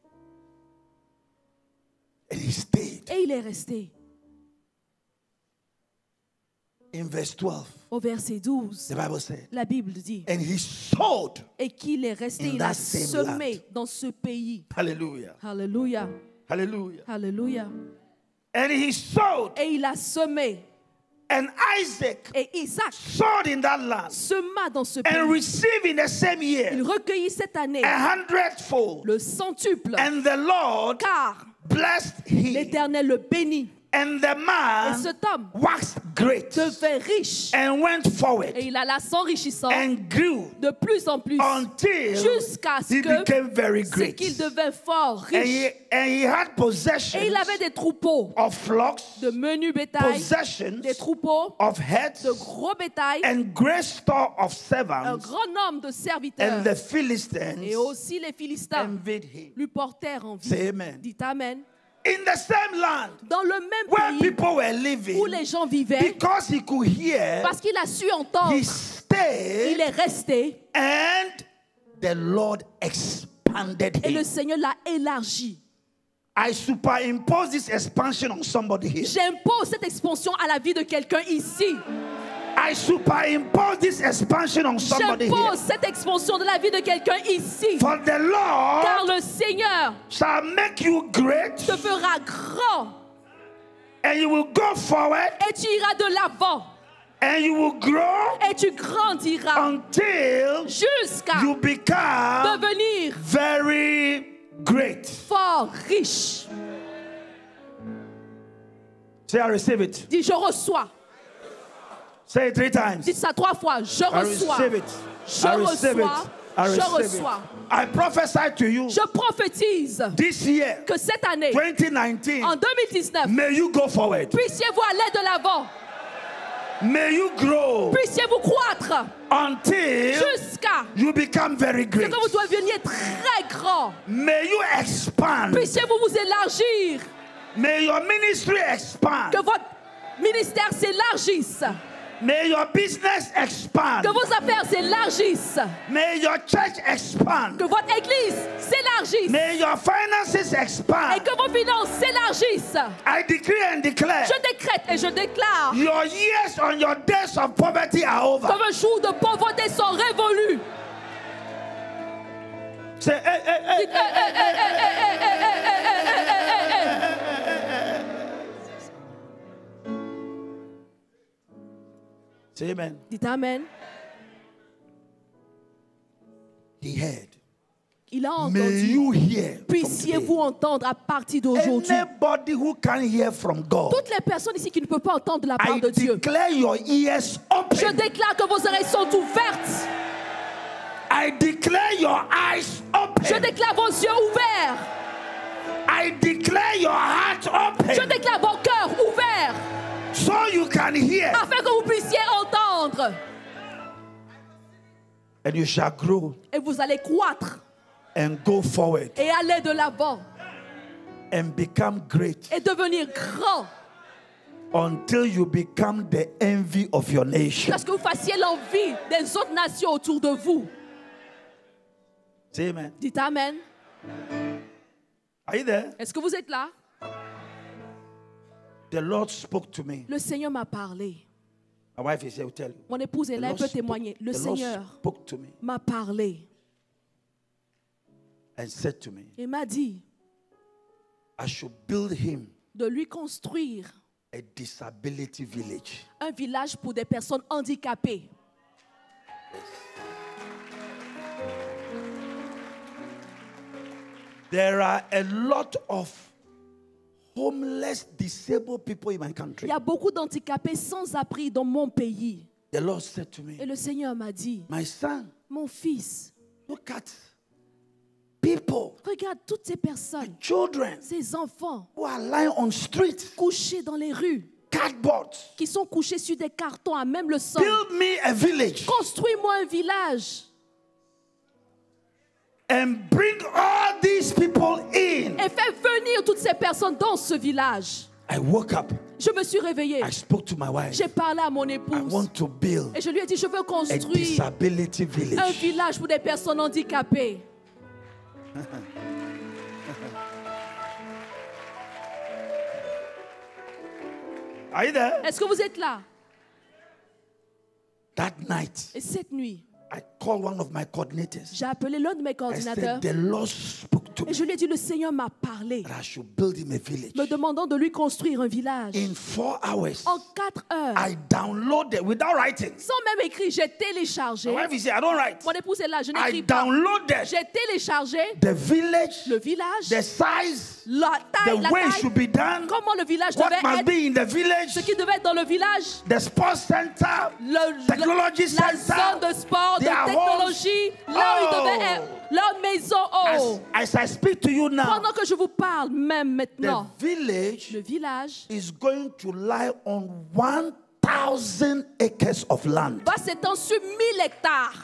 And he stayed. Et il est resté. In verse twelve, Au verset douze, the Bible said, la Bible dit, and he sowed. et qu'il est resté, In il a that same semé land. dans ce pays. Hallelujah. Alléluia, Hallelujah. alléluia. And he sowed. Et il a semé. And Isaac Et Isaac sowed in that land sema dans ce and pays. received in the same Il year recueillit cette année a hundredfold. le centuple, And the Lord car blessed him. l'Éternel le bénit. And the Et man cet homme waxed great devint riche. and went forward Et il alla s'enrichissant and grew de plus en plus until jusqu'à ce he que became very ce great. qu'il devint fort, And he, riche. and he had possessions Et il avait des troupeaux of flocks, de menus bétail, possessions des troupeaux of heads, de gros bétail, and great store of un servants. grand nombre de serviteurs. And the Philistines Et aussi les Philistins envied him. lui portèrent envie. Say amen. Dites Amen. In the same land Dans le même where pays people were living, où les gens vivaient, because he could hear, parce qu'il a su entendre, he il stayed, est resté and the Lord expanded et le him. Seigneur l'a élargi. I superimpose this expansion on somebody here. J'impose cette expansion à la vie de quelqu'un ici. I superimpose this expansion on somebody here. J'impose cette expansion de la vie de quelqu'un ici. For the Car Lord le Seigneur shall make you great, te fera grand and you will go forward, et tu iras de l'avant and you will grow et tu grandiras until jusqu'à you become devenir very great. fort, riche. Say, I receive it. Dis, je reçois. Say it three times. Dis ça trois fois. Je I reçois. receive it. Je I receive reçois. it. I Je receive reçois. it. I prophesy to you Je prophétise this year, que cette année, twenty nineteen, en deux mille dix-neuf, may you go forward. puissiez-vous aller de l'avant. May you grow Puissiez-vous croître until jusqu'à you become very ce great. que vous deveniez très grand. May you expand. Puissiez-vous vous élargir. May your ministry expand. Que votre ministère s'élargisse. May your business expand. Que vos affaires s'élargissent. May your church expand. Que votre église s'élargisse. May your finances Et expand. que vos finances s'élargissent. I decree and declare, Je décrète et je déclare your years on your days of poverty are over. que vos jours de pauvreté sont révolus. Say, hey, hey, hey, Dites, eh, eh, eh, eh, eh, eh, eh, eh, eh, eh, eh, eh. Say amen. Dites amen. He heard. Il a May entendu. you hear. from Puissiez-vous today. entendre à partir d'aujourd'hui. Anybody who can't hear from God, Toutes les personnes ici qui ne peuvent pas entendre de la part I de Dieu. declare your ears Je open. déclare que vos oreilles sont ouvertes. I declare your eyes Je open. déclare vos yeux ouverts. I declare your heart Je open. déclare vos cœurs ouverts. So you can hear. Afin que vous puissiez entendre. And you shall grow Et vous allez croître. and go forward Et aller de l'avant. and become great Et devenir grand. until you become the envy of your nation. Parce que vous fassiez l'envie des autres nations autour de vous. Say amen. Dites amen. Are you there? Est-ce que vous êtes là? The Lord spoke to me. Le Seigneur m'a parlé. My wife is here to tell you. Mon épouse est The là, elle Lord peut spoke- témoigner. Le the Lord Seigneur spoke to me m'a parlé and said to me, et m'a dit I should build him de lui construire a disability village. un village pour des personnes handicapées. There are a lot of homeless, disabled people in my Il country. y a beaucoup d'handicapés sans abri dans mon pays. The Lord said to Et me, le Seigneur m'a dit, my son, mon fils, look at people, regarde toutes ces personnes, children ces enfants who are lying on streets, couchés dans les rues, cardboard. qui sont couchés sur des cartons à même le sol. Build me a village Construis-moi un village and bring all these people in. et fais venir toutes ces personnes dans ce village. I woke up. Je me suis réveillée. I spoke to my wife. J'ai parlé à mon I épouse. want to build Et je lui ai dit, je veux a construire disability un village. village pour des personnes handicapées. Are you there? Est-ce que vous êtes là? That night, Et cette nuit, I called one of my coordinators. j'ai appelé l'un de mes I coordinateurs said, the Lord spoke to et me je lui ai dit, le Seigneur m'a parlé, that I should build him a village. me demandant de lui construire un village. In four hours, En quatre heures, I downloaded without writing. sans même écrire, j'ai téléchargé. My wife is here, I don't write. Mon épouse est là, je I n'écris pas. downloaded J'ai téléchargé the village, le village, the size, la taille, the la way it taille, should be done, comment le village what devait must être, be in the village, ce qui devait être dans le village, the sports center, le, technology le- la center, zone de sport, de their technologie, homes. là où ils Oh. devaient être, leur maison. Oh. As, as I speak to you now, Pendant que je vous parle, même the maintenant, village le village is going to lie on one thousand acres of land. va s'étendre sur mille hectares.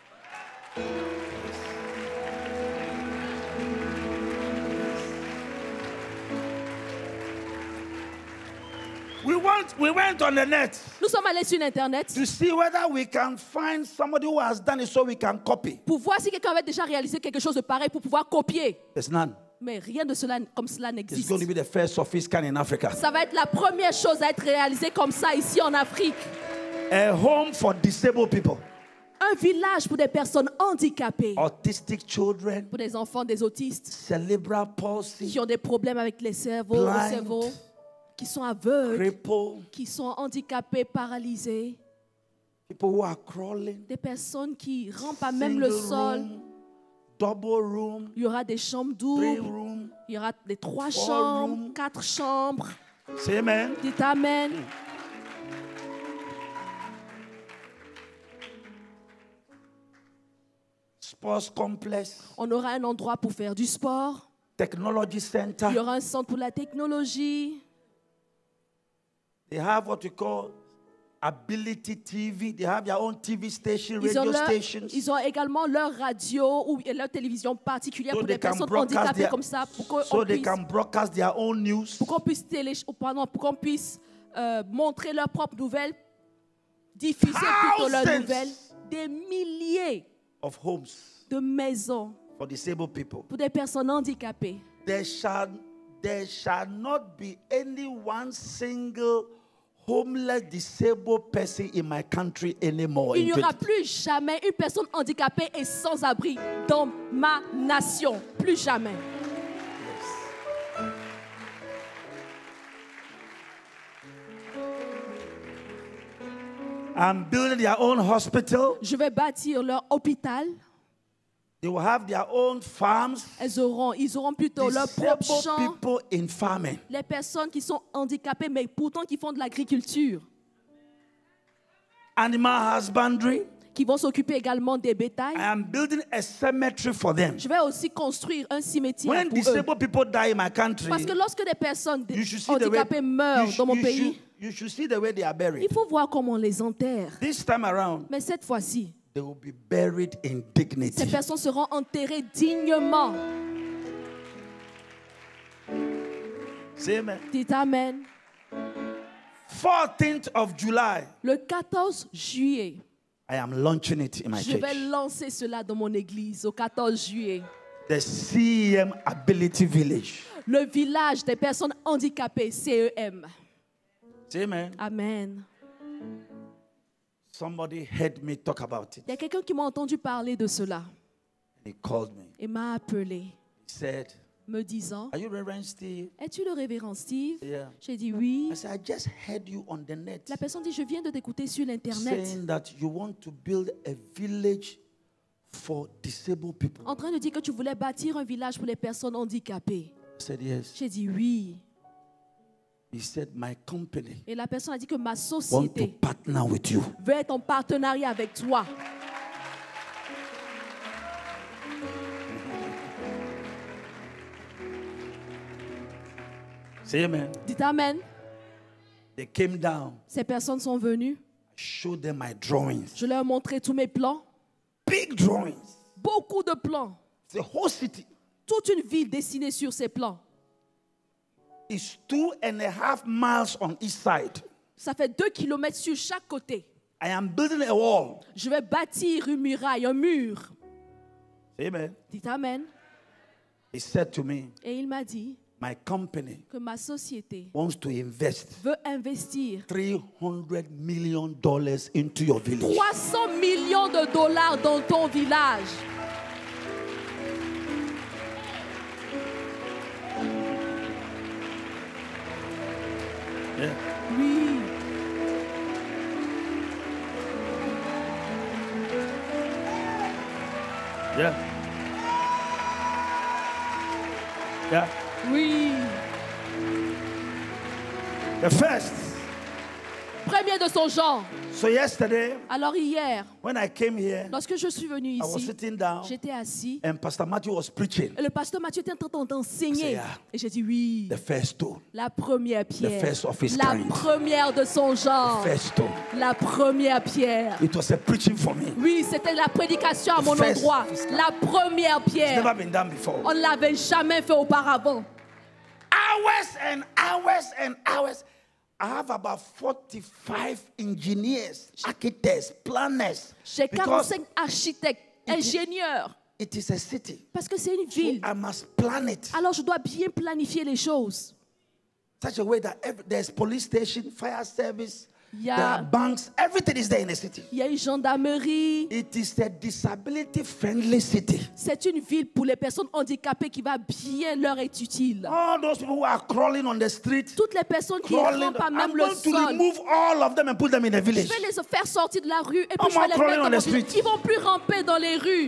We went, we went on the net Nous sommes allés sur Internet to see whether we can find somebody who has done it so we can copy. pour voir si quelqu'un avait déjà réalisé quelque chose de pareil pour pouvoir copier. There's none. Mais rien de cela comme cela It's n'existe. going to be the first of its kind in Africa. Ça va être la première chose à être réalisée comme ça ici en Afrique. A home for disabled people, Un village pour des personnes handicapées, autistic children, pour des enfants, des autistes cerebral palsy, qui ont des problèmes avec les cerveaux, le Blind. cerveau, qui sont aveugles, crippled, qui sont handicapés, paralysés, people who are crawling, des personnes qui rampent à même le single sol. room, double room, Il y aura des chambres three doubles, room. il y aura des trois Four chambres, room. quatre chambres. Say amen. Dites amen. Sports complex, On aura un endroit pour faire du sport. technology Il y center. aura un centre pour la technologie. They have what we call Ability T V. They have their own T V station, Ils ont, radio leur- stations. ils ont également leur radio ou leur télévision particulière So pour they les can personnes broadcast handicapées their, comme ça, pour qu'on so they puisse, can broadcast their own news. pour qu'on puisse, télé, oh, pardon, pour qu'on puisse euh, montrer leurs propres nouvelles, diffuser plutôt leurs Thousands. nouvelles. Des milliers Of homes de maisons for disabled people. pour des personnes handicapées. There shall, there shall not be any one single homeless disabled person in my country anymore. Il n'y in aura twenty- plus jamais une personne handicapée et sans abri dans ma nation. Plus jamais. I'm building their own hospital. Je vais bâtir leur hôpital. They will have their own farms. Elles auront, ils auront plutôt leur propre Disabled champ. people in farming. Les personnes qui sont handicapées, mais pourtant qui font de l'agriculture, Animal husbandry. qui vont s'occuper également des bétails. I am building a cemetery for them. Je vais aussi construire un cimetière When pour eux. disabled people die in my country, Parce que lorsque des personnes you should see the way, handicapées meurent you, dans mon you pays, should, you should see the way they are buried. il faut voir comment on les enterre. This time around, Mais cette fois-ci, they will be buried in ces dignity. personnes seront enterrées dignement. Say amen. Dites Amen. fourteenth of July, Le quatorze juillet, I am launching it in my je vais church. lancer cela dans mon église, au quatorze juillet. The C E M Ability Village. Le village des personnes handicapées, C E M. Say amen. Amen. Somebody heard me talk about it. Il y a quelqu'un qui m'a entendu parler de cela He called me. et m'a appelé, He said, me disant, are you Reverend Steve? es-tu le révérend Steve? Yeah. J'ai dit oui. I said, I just heard you on the net La personne dit, je viens de t'écouter sur l'Internet saying that you want to build a village for disabled people. en train de dire que tu voulais bâtir un village pour les personnes handicapées. I said, yes. J'ai dit oui. He said, my company Et la personne a dit que ma want to société partner with you. veut être en partenariat avec toi. Say amen. Dites Amen. They came down. Ces personnes sont venues. I showed them my drawings. Je leur ai montré tous mes plans. Big drawings. Beaucoup de plans. The whole city Toute une ville dessinée sur ces plans. is two and a half miles on each side. Ça fait deux kilomètres sur chaque côté. I am building a wall. Je vais bâtir une muraille, un mur. Say amen. Dites Amen. He said to me, Et il m'a dit my company que ma société wants to invest veut investir three hundred million dollars into your village. trois cents millions de dollars dans ton village. Yeah. Oui. Yeah. Yeah. Oui. The first. Premier de son genre. So yesterday, Alors hier, when I came here, lorsque je suis venu I was ici, sitting down j'étais assis and Pastor Matthew was preaching. et le pasteur Mathieu était en train d'enseigner. Yeah. Et j'ai dit oui. The first stone. La première pierre. first of his La kind. première de son genre. First stone. La première pierre. It was a preaching for me. Oui, c'était la prédication à The mon first endroit. of his kind. La première It's never pierre. been done before. On ne l'avait jamais fait auparavant. Hours and hours and hours. I have about forty-five engineers, architects, planners. J'ai Because quarante-cinq architectes, ingénieurs. it is a city. Parce que c'est une So ville. I must plan it Alors je dois bien planifier les choses. such a way that every, there's police station, fire service, Il y a- there are banks, everything is there in the city. Il y a une gendarmerie. It is a disability-friendly city. C'est une ville pour les personnes handicapées qui va bien leur être utile. All those people who are crawl on the street, Toutes les personnes qui crawling, rampent à I'm même le going to sol. remove all of them and put them in a Je village. vais les faire sortir de la rue et puis Oh, je vais man, les crawling mettre on dans the mon village. street. Ils vont plus ramper dans les rues.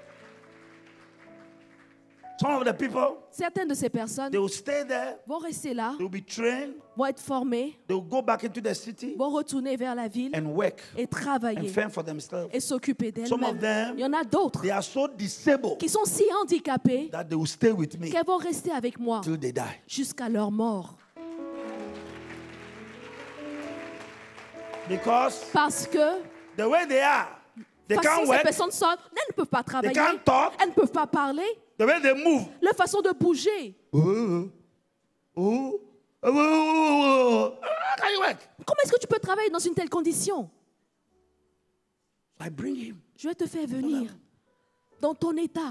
Some of the people, Certaines de ces personnes they will stay there, vont rester là, they will be trained, vont être formées, they will go back into the city vont retourner vers la ville and work et and travailler fend for themselves. et s'occuper Some of d'elles-mêmes. them, Il y en a d'autres they are so disabled qui sont si handicapées that they will stay with me qu'elles vont rester avec moi till they die. jusqu'à leur mort. Because Parce que the way they are, they façon, can't ces work. personnes sont, elles ne peuvent pas travailler, can't talk. elles ne peuvent pas parler, The way they move. leur façon de bouger. Oh, oh, oh, oh, oh. How can you work? Comment est-ce que tu peux travailler dans une telle condition? I bring him. Je vais te faire venir dans ton état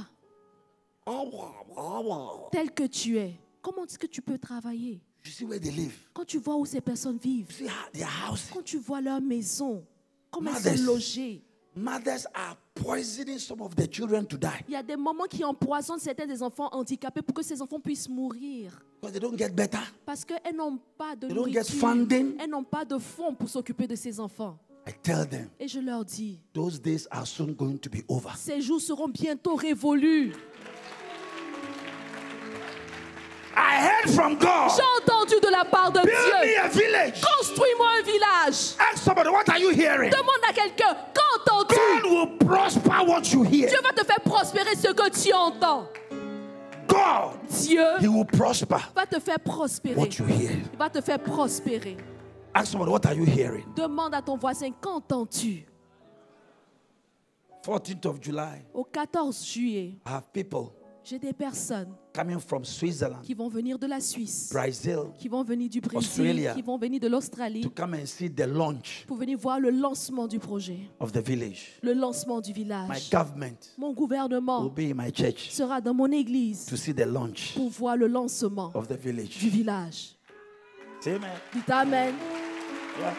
tel que tu es. Comment est-ce que tu peux travailler? You see where they live. Quand tu vois où ces personnes vivent, You see how their house. quand tu vois leur maison, comment elles Mothers. sont logées. Mothers are poisoning some of their children to die Il y a des moments qui empoisonnent certains des enfants handicapés pour que ces enfants puissent mourir. because they don't get better. Parce qu'elles n'ont pas de They don't get nourriture. funding. Elles n'ont pas de fonds pour s'occuper de ces enfants. I tell them, Et je leur dis, those days are soon going to be over. ces jours seront bientôt révolus. I heard from God. J'ai entendu de la part de Build me Dieu. a village. Construis-moi un village. Ask somebody, what are you hearing? Demande à quelqu'un, qu'entends-tu? God will prosper what you hear. Dieu va te faire prospérer ce que tu entends. God, Dieu He will prosper va te faire prospérer. what you hear. Il va te faire prospérer. Ask somebody, what are you hearing? Demande à ton voisin, qu'entends-tu? fourteenth of July, Au quatorze juillet, I have people j'ai des personnes coming from Switzerland, qui vont venir de la Suisse, Brazil, qui vont venir du Brésil, Australia. qui vont venir de l'Australie to come and see the launch pour venir voir le lancement du projet, of the village. le lancement du My village. government Mon will gouvernement be in my church sera dans mon église to see the launch pour voir le lancement of the du village. village. Say amen. Dites Amen. Yeah.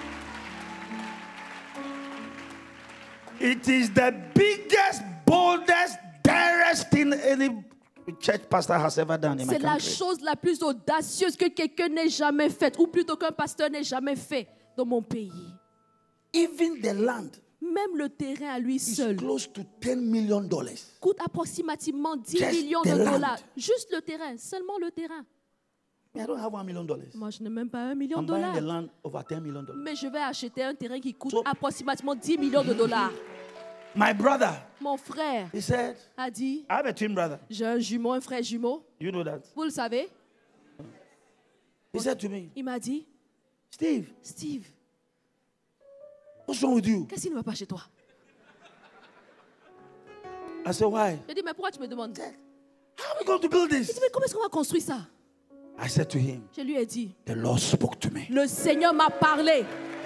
It is the biggest, boldest, direst thing any church pastor has ever done in my C'est la country. chose la plus audacieuse que quelqu'un n'ait jamais faite, ou plutôt qu'un pasteur n'ait jamais fait dans mon pays. Even the land Même le terrain à lui is seul close to ten million dollars. coûte approximativement dix Just millions the de land. dollars. Juste le terrain, seulement le terrain. I don't have one million dollars. Moi, je n'ai même pas un million I'm de buying dollars. the land over ten million dollars. Mais je vais acheter un terrain qui coûte So- approximativement dix millions de dollars. My brother, Mon frère he said, a dit, I have a twin brother. j'ai un jumeau, un frère jumeau. You know that. Vous le savez? He said to me, Il m'a dit, Steve, Steve, what's wrong with you? qu'est-ce qui ne va pas chez toi? I said, why? J'ai dit, mais pourquoi tu me demandes? Il How are we going to build dit, this? mais comment est-ce qu'on va construire ça? I said to him, Je lui ai dit, the Lord spoke to me. le Seigneur m'a parlé.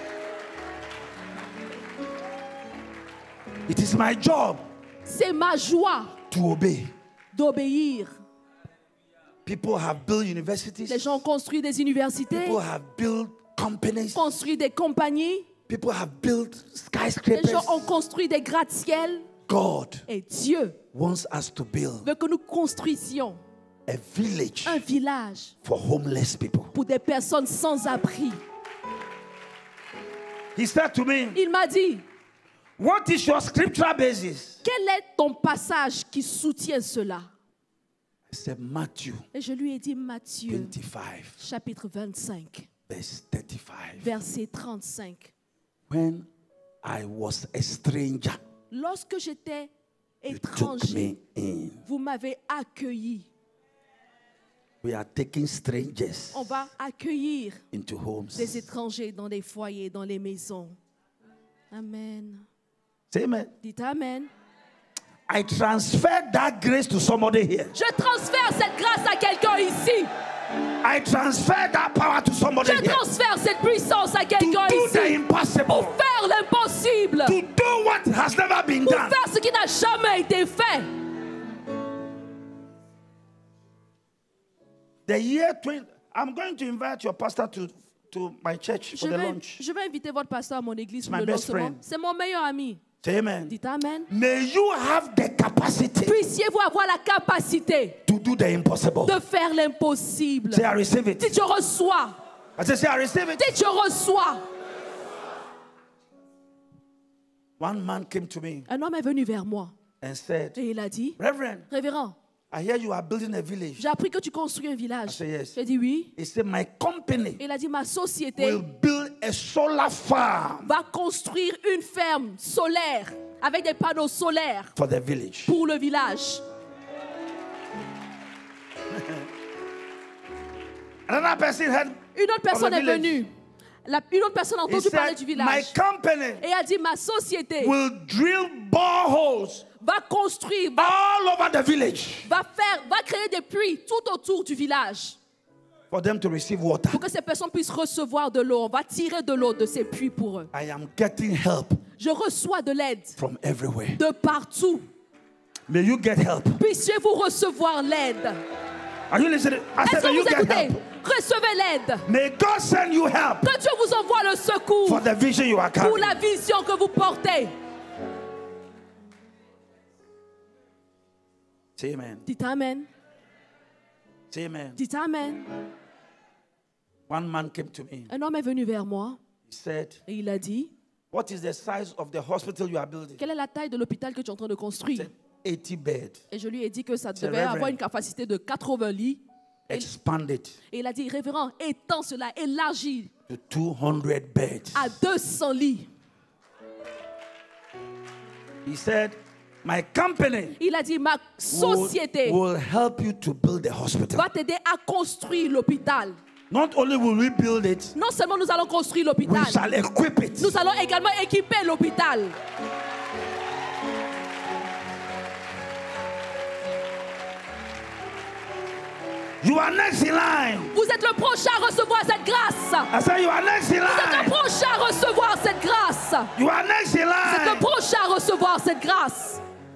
It is my job C'est ma joie to obey. d'obéir. People have built universities. Les gens ont construit des universités, People have built companies. construit des compagnies. People have built Les skyscrapers. gens ont construit des gratte-ciels. God Et Dieu wants us to build veut que nous construisions a village un village for homeless people. pour des personnes sans abri. He said to me, Il m'a dit, what is your scriptural basis? quel est ton passage qui soutient cela? I said, Matthew Et je lui ai dit Matthieu, twenty-five, chapitre vingt-cinq, verse thirty-five. verset trente-cinq. When I was a stranger, Lorsque j'étais you took étranger, me in. vous m'avez accueilli. We are taking strangers On va accueillir into homes. des étrangers dans des foyers, dans les maisons. Amen. Say amen. Dites Amen. I transferred that grace to somebody here. Je transfère cette grâce à quelqu'un ici. I transferred that power to somebody Je here. transfère cette puissance à To quelqu'un do the ici. impossible. Pour faire l'impossible. To do what has never been Pour done. faire ce qui n'a jamais été fait. The year twenty, I'm going to invite your pastor to, to my church Je for the vais, launch. je vais inviter votre pasteur à mon église pour my le best lancement. friend. C'est mon meilleur ami. Say amen. Dites Amen. May you have the capacity Puissiez-vous avoir la capacité to do the impossible. de faire l'impossible. Say I receive it. Dites je reçois. I say, say I receive it. Dites je reçois. One man came to me Un homme est venu vers moi and said, et il a dit, Reverend, Révérend, I hear you are building a village. j'ai appris que tu construis un village. I said, yes. J'ai dit oui. He said, my company Il a dit, ma société will build a solar farm va construire une ferme solaire avec des panneaux solaires for the village. pour le village. Another person had Une autre personne the est village. venue La, une autre personne a He entendu parler said, du my village. company Et a dit, ma société will drill boreholes va construire, va, all over the village va faire, va créer des puits tout autour du village. for them to receive water. Pour que ces personnes puissent recevoir de l'eau. On va tirer de l'eau de ces puits pour eux. I am getting help Je reçois de l'aide from everywhere. de partout. May you get help. Puissiez-vous recevoir l'aide. Are you listening? I Est-ce said, que may you vous get écoutez? help. Recevez l'aide. May God send you help Que Dieu vous envoie le secours for the vision you are pour carrying. la vision que vous portez. Say amen. Dites Amen. Say amen. Dites Amen. One man came to me. Un homme est venu vers moi He said, et il a dit, what is the size of the hospital you are building? quelle est la taille de l'hôpital que tu es en train de He construire? said, eighty beds. Et je lui ai dit que ça C'est devait Reverend. avoir une capacité de quatre-vingts lits. Expand it Et il a dit, révérend, étends cela, élargis to two hundred beds. à deux cents lits. He said, my company Il a dit, ma will, société will help you to build the hospital. va t'aider à construire l'hôpital. Not only will we build it, Non seulement nous allons construire we l'hôpital, shall equip it. nous allons également équiper l'hôpital. You are next in line. Vous êtes le prochain à recevoir cette grâce. I said, you are next in Vous êtes le line. prochain à recevoir cette grâce. You are next in Vous êtes le line. prochain à recevoir cette grâce.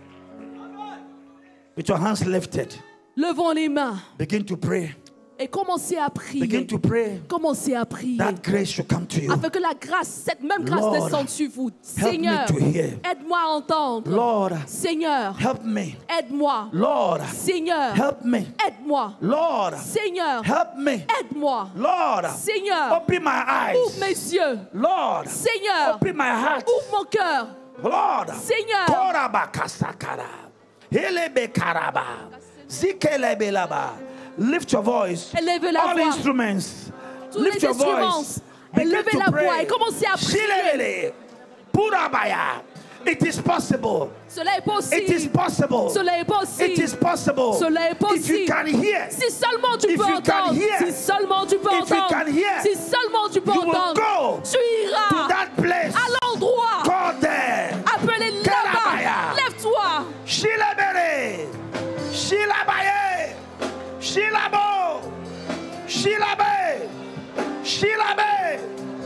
With your hands lifted, Levons les mains begin to pray. et commencez à prier. Begin to pray. Commencez à prier. That grace should come to you. Afin que la grâce, cette même grâce Lord, descende sur vous. help Seigneur, me to hear. aide-moi à entendre. Lord, Seigneur, help me. aide-moi. Lord, Seigneur, help me. aide-moi. Lord, Seigneur, help me. aide-moi. Lord, Seigneur, open my ouvre eyes. mes yeux. Lord, Seigneur, open my heart. ouvre mon cœur. Lord, Seigneur, Korabakasakara. Helebekaraba. Zikelebelaba. Lift your voice. Élevez la All voix. instruments. Tous Lift les your instruments, voice. Begin élevez to la voix pray. et commencez à prier. Shilebele. Purabaya. It is possible. Cela est possible. It is possible. Cela est possible. It is possible. Cela est possible. If you can hear, Si seulement tu If peux you can entendre, hear, si seulement tu peux if you entendre, can hear, si seulement tu peux you will entendre, go tu to iras that place. à l'endroit. Go there. Appelez Karabaya. là-bas. Lève-toi. Shilabere. Shilabaye. Shilabo. Shilabe. Shilabe.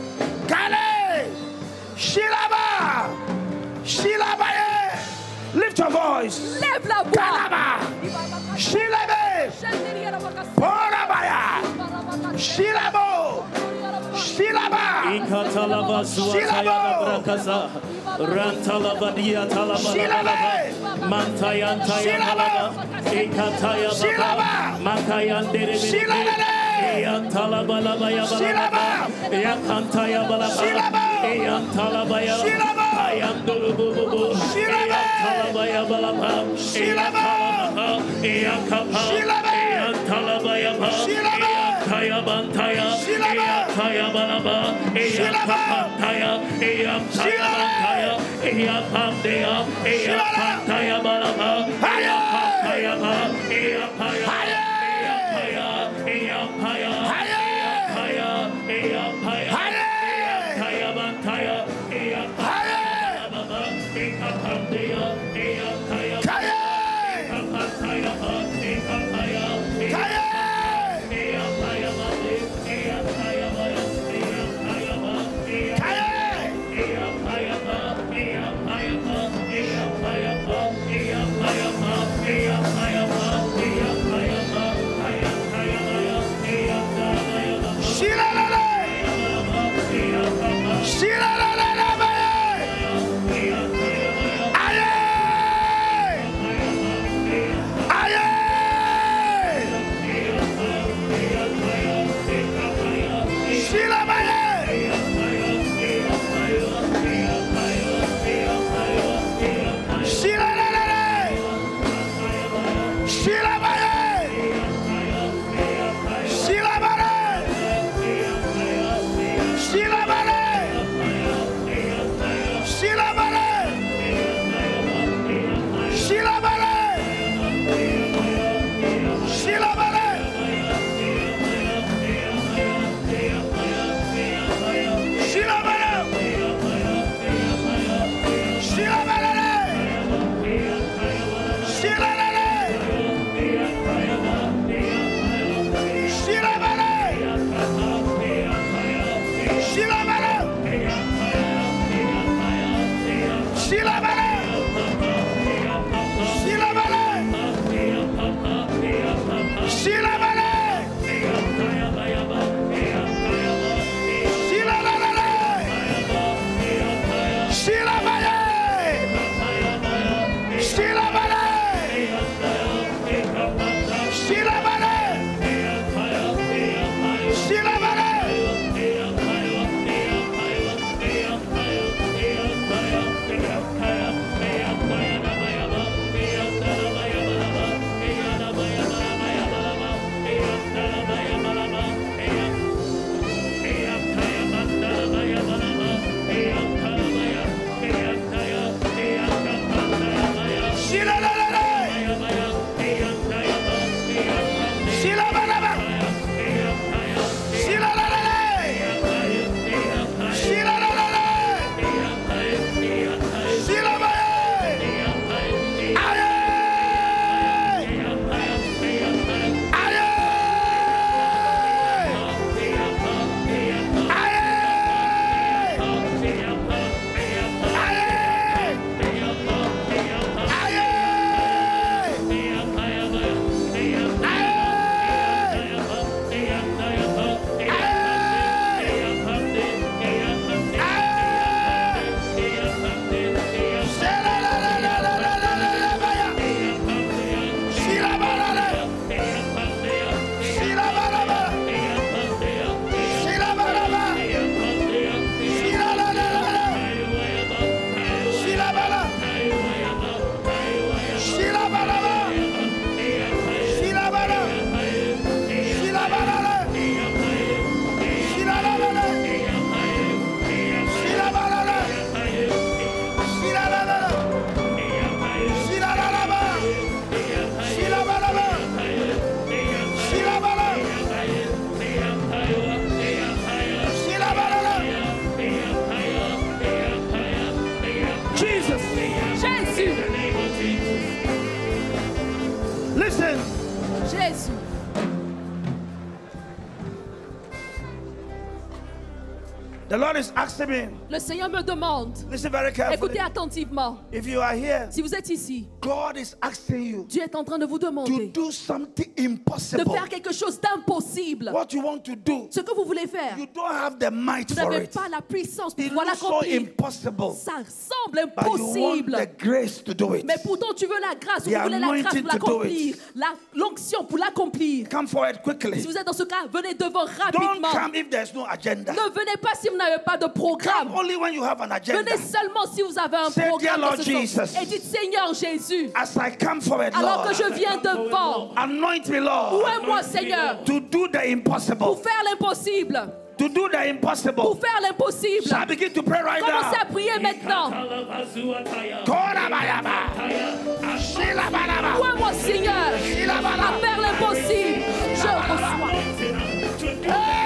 Kale. Shilaba. Shilabaye. Lift your voice. Lève la voix. Kalaba. Shilabe. Porabaya. Shilabo. Shilaba. Ikatalaba suatayana brakaza rantalaba diatalaba mantayantaya malaba ikataya baba makayandere Eyantalaba laba yabalaba Eyantaya balaba Eyantalaba yabalaba Ayandulububu Eyantalaba yabalaba Eyantalaba Eyakapa Eyantalaba yabalaba Eyantaya bantaya Eyantaya balaba Eyakapantaya Eyantaya bantaya Eyapandaya Eyapantaya balaba Eyapantaya ba Eyapaya Listen. Jésus. The Lord is asking me. Le Seigneur me demande. Listen very carefully. Écoutez attentivement. If you are here, Si vous êtes ici, God is asking you Dieu est en train de vous to demander do something de impossible. faire quelque chose d'impossible. What you want to do, Ce que vous voulez faire, you don't have the might vous for n'avez it. pas la puissance pour It pouvoir looks so l'accomplir. impossible, Ça semble but you want impossible. the grace to do it. Mais pourtant, tu veux la grâce, The vous voulez la grâce anointing pour to do l'accomplir, la- l'onction pour l'accomplir. Come forward Si quickly. vous êtes dans ce cas, venez devant Don't rapidement. come if there's no agenda. Ne venez pas si vous n'avez pas de Come programme. only when you have an agenda. Venez seulement si vous avez un Say, programme. "Dear dans Lord ce sens." Jesus. Et dites, Seigneur Jésus, As I come forward, alors que Lord, je viens devant, anoint me, Lord, ouais-moi Seigneur, to do the impossible. pour faire l'impossible. To do the impossible. Pour faire l'impossible. Shall I begin to pray right Commencez now? à prier maintenant. Korabayaba. Shilabaraba. Ouais-moi Seigneur, à faire l'impossible. Je reçois.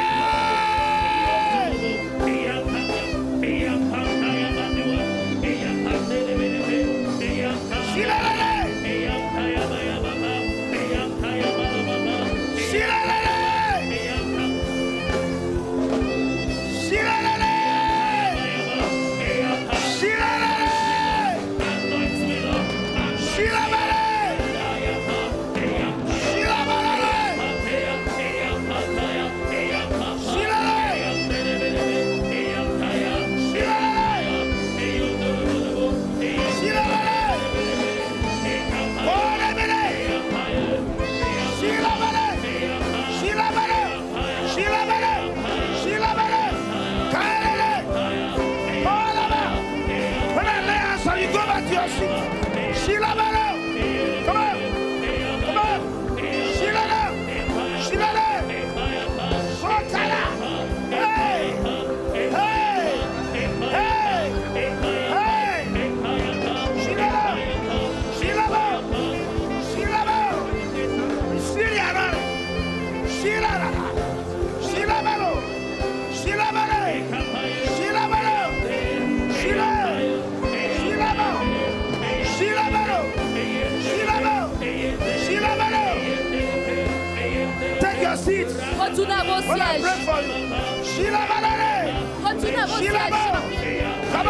Retournez à vos When I sièges. pray for you, Shilabalale. Retournez à vos Shilabo. sièges. Come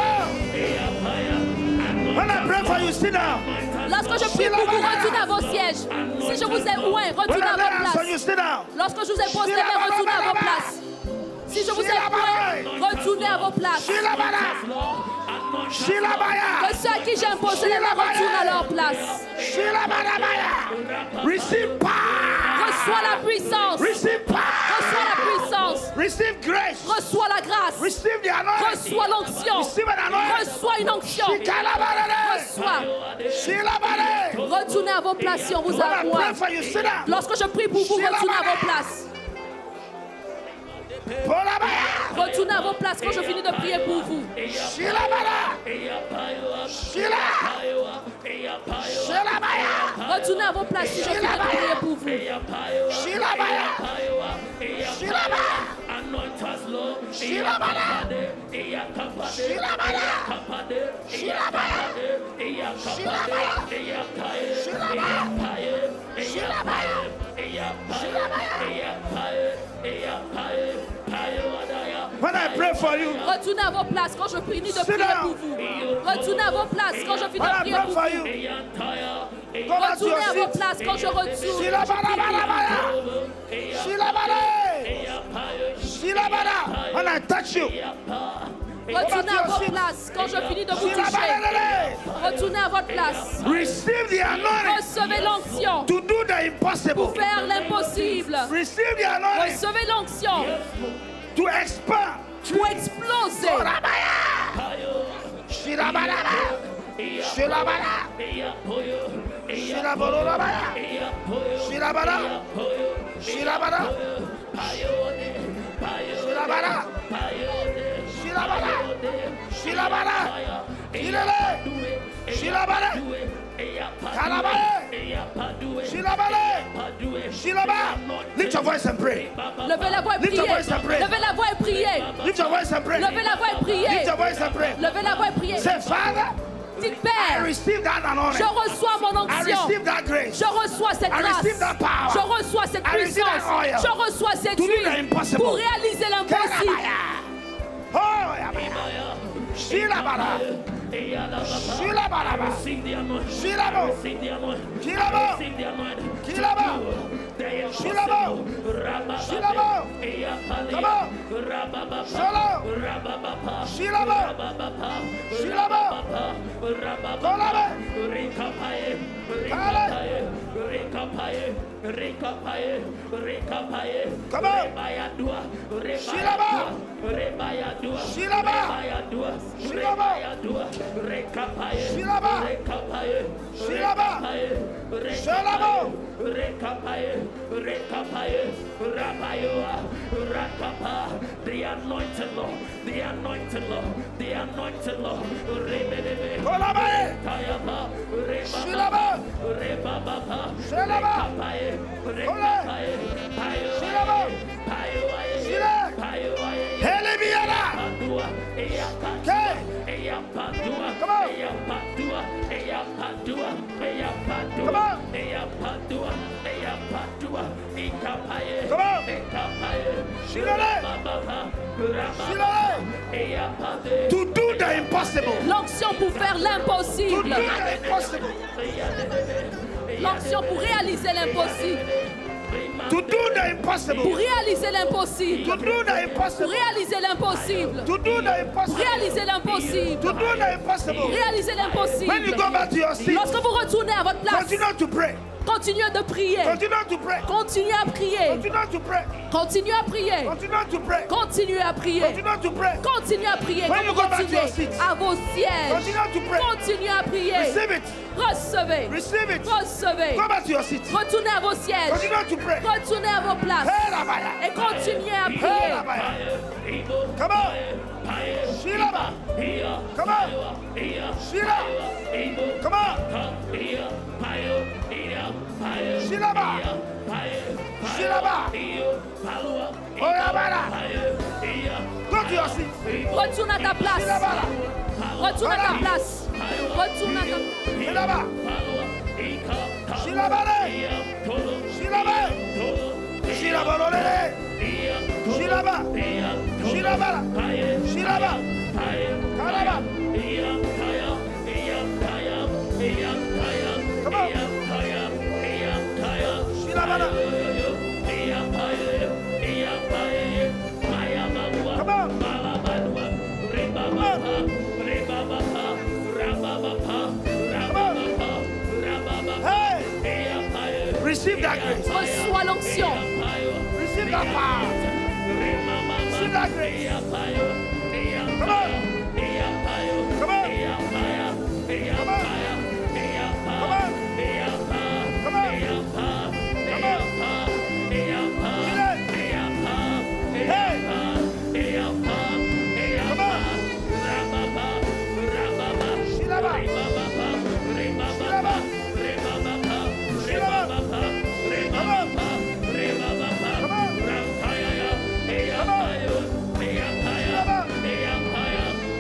on. When I pray for you, sit down. Lorsque je prie pour vous, retournez à vos sièges. Si je vous ai oint, When retournez I à lay votre hands on place. you, sit down. Lorsque je vous ai posé les mains, retournez à vos places. Si je vous ai oint, retournez à vos places. Shilabala. Shilabaya. Que ceux à qui j'ai imposé les mains retournent à leur place. Shilabalabaya. Receive power. Reçois la puissance. Receive power. Reçois la puissance. Receive grace. Reçois la grâce. Receive the anointing. Reçois l'onction. Receive an anointing. Reçois une onction. Shikalabalale. Reçois. Shilabale. Retournez à vos places si on vous When a I oint. pray for you, sit down. Lorsque je prie pour vous, retournez à vos places. Polabaya. Retournez à vos places quand je finis de prier pour vous. Shilabala. Shila. Shilabaya. Retournez à vos places si je finis de prier pour vous. Shilabaya. Shilabaya. Shilabala. Shilabala. Shilabaya. Shilabaya. When I pray for you, Retournez à vos places quand je finis de Sit prier down. pour vous. Retournez à vos places quand je finis when de I prier pray pour for vous. you, go back to Retournez à your vos seat. places quand je retourne. Shilabala. Shilabala. Shilabala. When I touch you, Retournez à vos places quand je finis de vous toucher. Shilabala. Retournez à votre place. Receive the anointing Recevez l'onction to do the impossible. pour faire l'impossible. Receive the anointing Recevez l'onction to expand. pour exploser. Shilabala. Shilabala. Shilabala. Shilabala. Shilabala. Shilabala. Shilabala. Shilabala. Shilele. Shilabala. Kalabale. Shilabale. Shilaba. Lift your voice and pray. Levez la voix et Lift your priez. voice and pray. Levez la voix et priez. Lift your voice and pray. Levez la voix et priez. Lift your voice and pray. Levez la voix et priez. Say, Father, Dis, I Père, receive that anointing. je reçois mon I onction. receive that grace. Je reçois cette I grâce. receive that power. Je reçois cette I receive puissance. that oil. Je reçois cette To do the huile impossible. pour réaliser l'impossible. Oh, yeah. Shilabara. Shilabara. Receive the anointing. Shilabo. Receive the anointing. Shilabo. Receive the anointing. Shilabo. Shilabo. Shilabo. Come on. Shalom. Shilabo. Shilabo. Kolaba. Kale. Come on. Shilaba. Shilaba. Shilaba. Shilaba. Shilaba. Shalabo. The anointed Lord, the anointed Lord, the anointed Lord. Kolaba. Shilaba. Shalaba. Kola. Shilaba. Shila. Helebiara. Okay. Come on. Come on. Come on. Shilale. Shilale. To do the impossible. L'onction pour faire To l'impossible. do the impossible. L'onction pour réaliser l'impossible. To do the impossible. Pour réaliser l'impossible. To do the Pour impossible. réaliser l'impossible. To do the Pour impossible. réaliser l'impossible. To do the impossible. Réaliser When you l'impossible. go back to your seat, Lorsque vous retournez à votre place, continue to pray. continuez de prier. Continue to pray. Continuez à prier. Continue to pray. Continuez à prier. Continue to pray. Continuez à prier. Continue to pray. Continuez à prier. When Quand you vous go back to your continuez seat, à vos sièges. Continue to pray. Continuez à prier. Receive it. Recevez. Receive it. Recevez. Go back to your seat. Retournez à vos sièges. Continue to pray. Retournez à vos places. Hey, Rabaya. Et continuez à Hey, prier. Rabaya. Come on. Shilaba. Come on. Shila. Come on. Shilaba. Shilaba. Oyabara. Go to your seat. Retourne à ta place. Shilabara. Retourne à ta place. Retourne à ta place. Shilaba. Shilabara. Shilaba. Shilabalole. Shilaba. Shilabara. Shilaba. Kalaba. Come on. Shilabara. Come on. Hey. Receive that grace. Reçois l'onction. Receive that power. Receive that grace. Come on. Come on. Come on. Come on. Come on. Come on. Hey. Come on. Shilaba. Shilaba. Shilaba. Come on. Come on. Come on. Shilaba.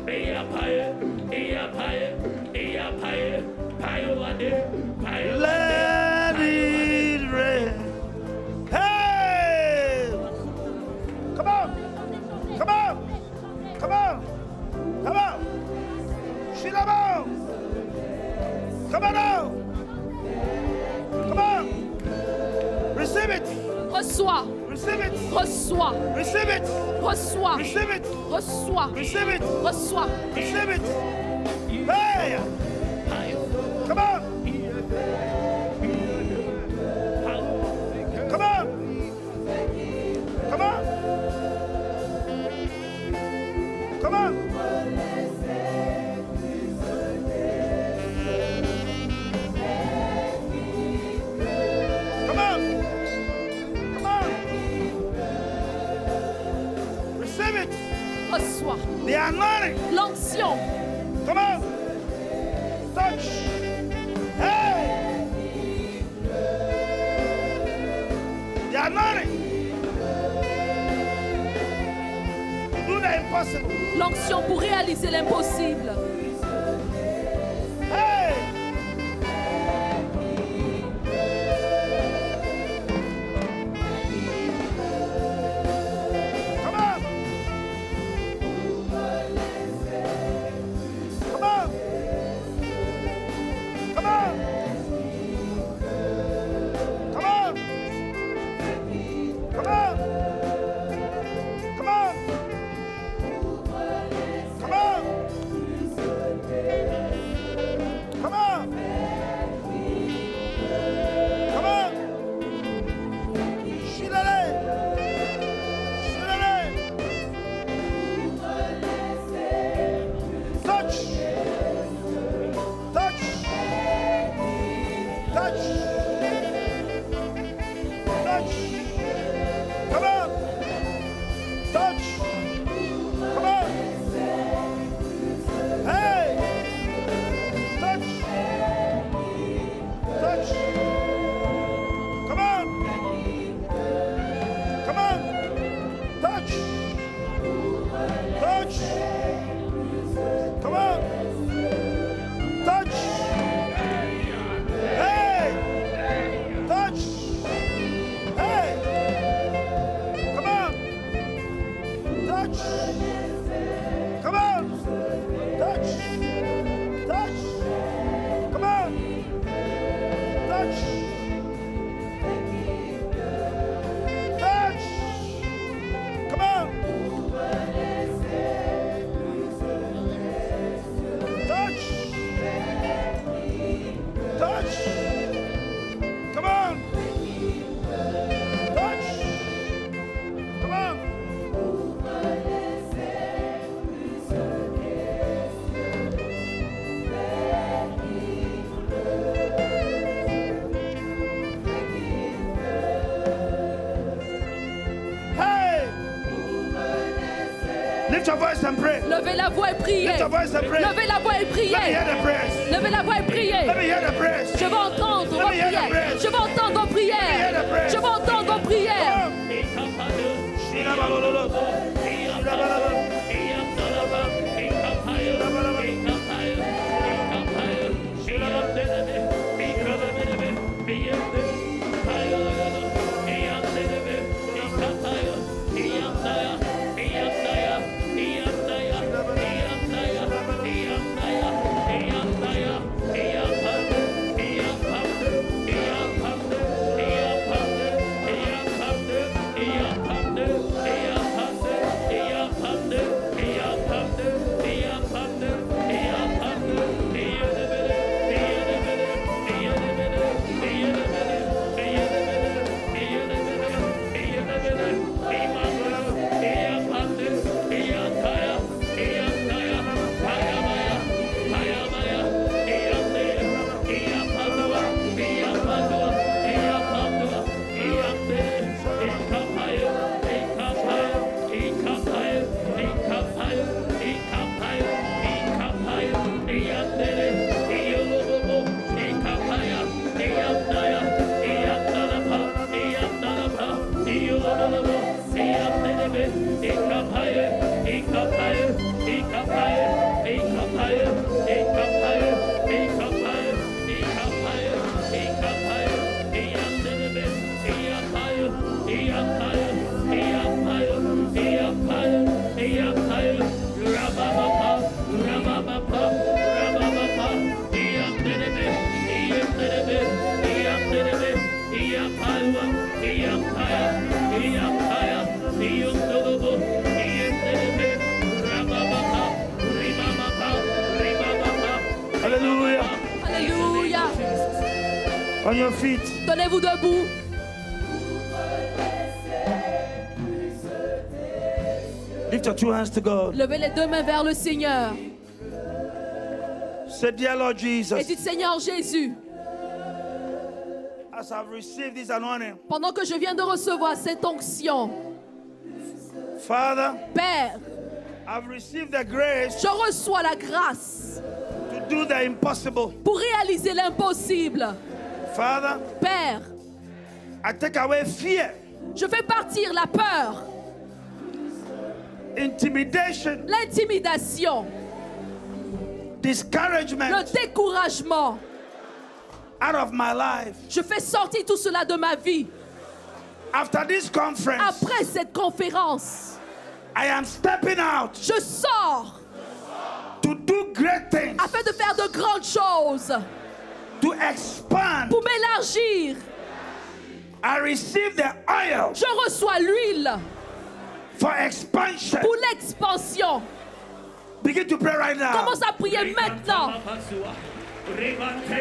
Let it rain. Hey! Come on! Come on! Come on! Come on! Shilabo! Come on now! Come on! Receive it! Reçois. Receive it! Reçois. Receive it! Reçois. Receive it! Reçois. Receive it! Reçois. Receive it! Hey! Come on! Come on! Come on! Come on! Come on! Come on! Receive it! Reçois. The anointing! L'onction. Come on! Touch! Hey! The anointing! Do the impossible! L'onction pour réaliser l'impossible. Hey! Come on! Come on! Come on! Come on! Come on! Come on! Come on! Come on! Come on! Shilale! Shilale! Touch! Touch! Touch! Touch! Come on! Touch! Come on! Hey! Touch! Touch! Come on! Come on! Touch! Touch! Come on! Touch! Hey! Touch! Hey! Come on! Touch! Come on! Touch! Touch! Come on! Touch! Touch! Come on! Touch! Touch! Come on! Touch! Come on! Hey! Lift your voice and pray. Levez la voix et priez. Lift your voice and pray. Levez la voix et Let me hear priez. the prayers. Levez la voix et priez. Let me hear the prayers. Je veux entendre vos Let me hear the prières. prayers. Je veux entendre vos Let me hear the prières. prayers. Je veux entendre vos prières. Shirabalolo. Shirabalolo. Yeah. On your feet. Tenez-vous debout. Lift your two hands to God. Levez les deux mains vers le Seigneur. Say, dear Lord Jesus, Et dites, Seigneur Jésus, as I've received this anointing, pendant que je viens de recevoir cette onction, Father, Père, I've received the grace je reçois la grâce to do the impossible. pour réaliser l'impossible. Father, Père, I take away fear, je fais partir la peur, intimidation, l'intimidation, discouragement le découragement. out of my life. Je fais sortir tout cela de ma vie. After this conference, Après cette conférence, I am stepping out je sors to do great things, afin de faire de grandes choses, to expand. pour m'élargir. I receive the oil Je reçois l'huile for expansion. pour l'expansion. Begin to pray right now. Commence à prier maintenant. We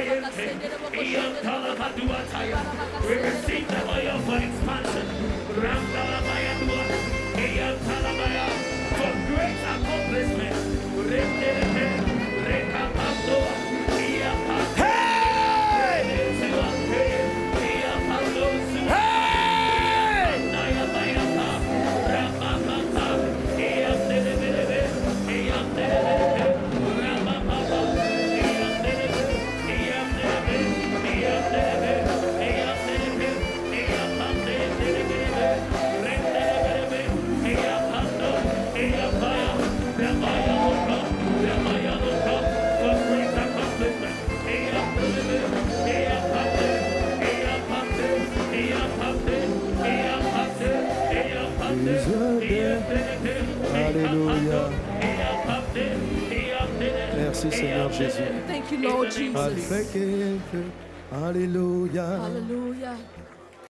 receive the oil for expansion. For great accomplishment. Alléluia. Merci Seigneur Jésus. Thank you, Lord Jesus. Alléluia. Hallelujah.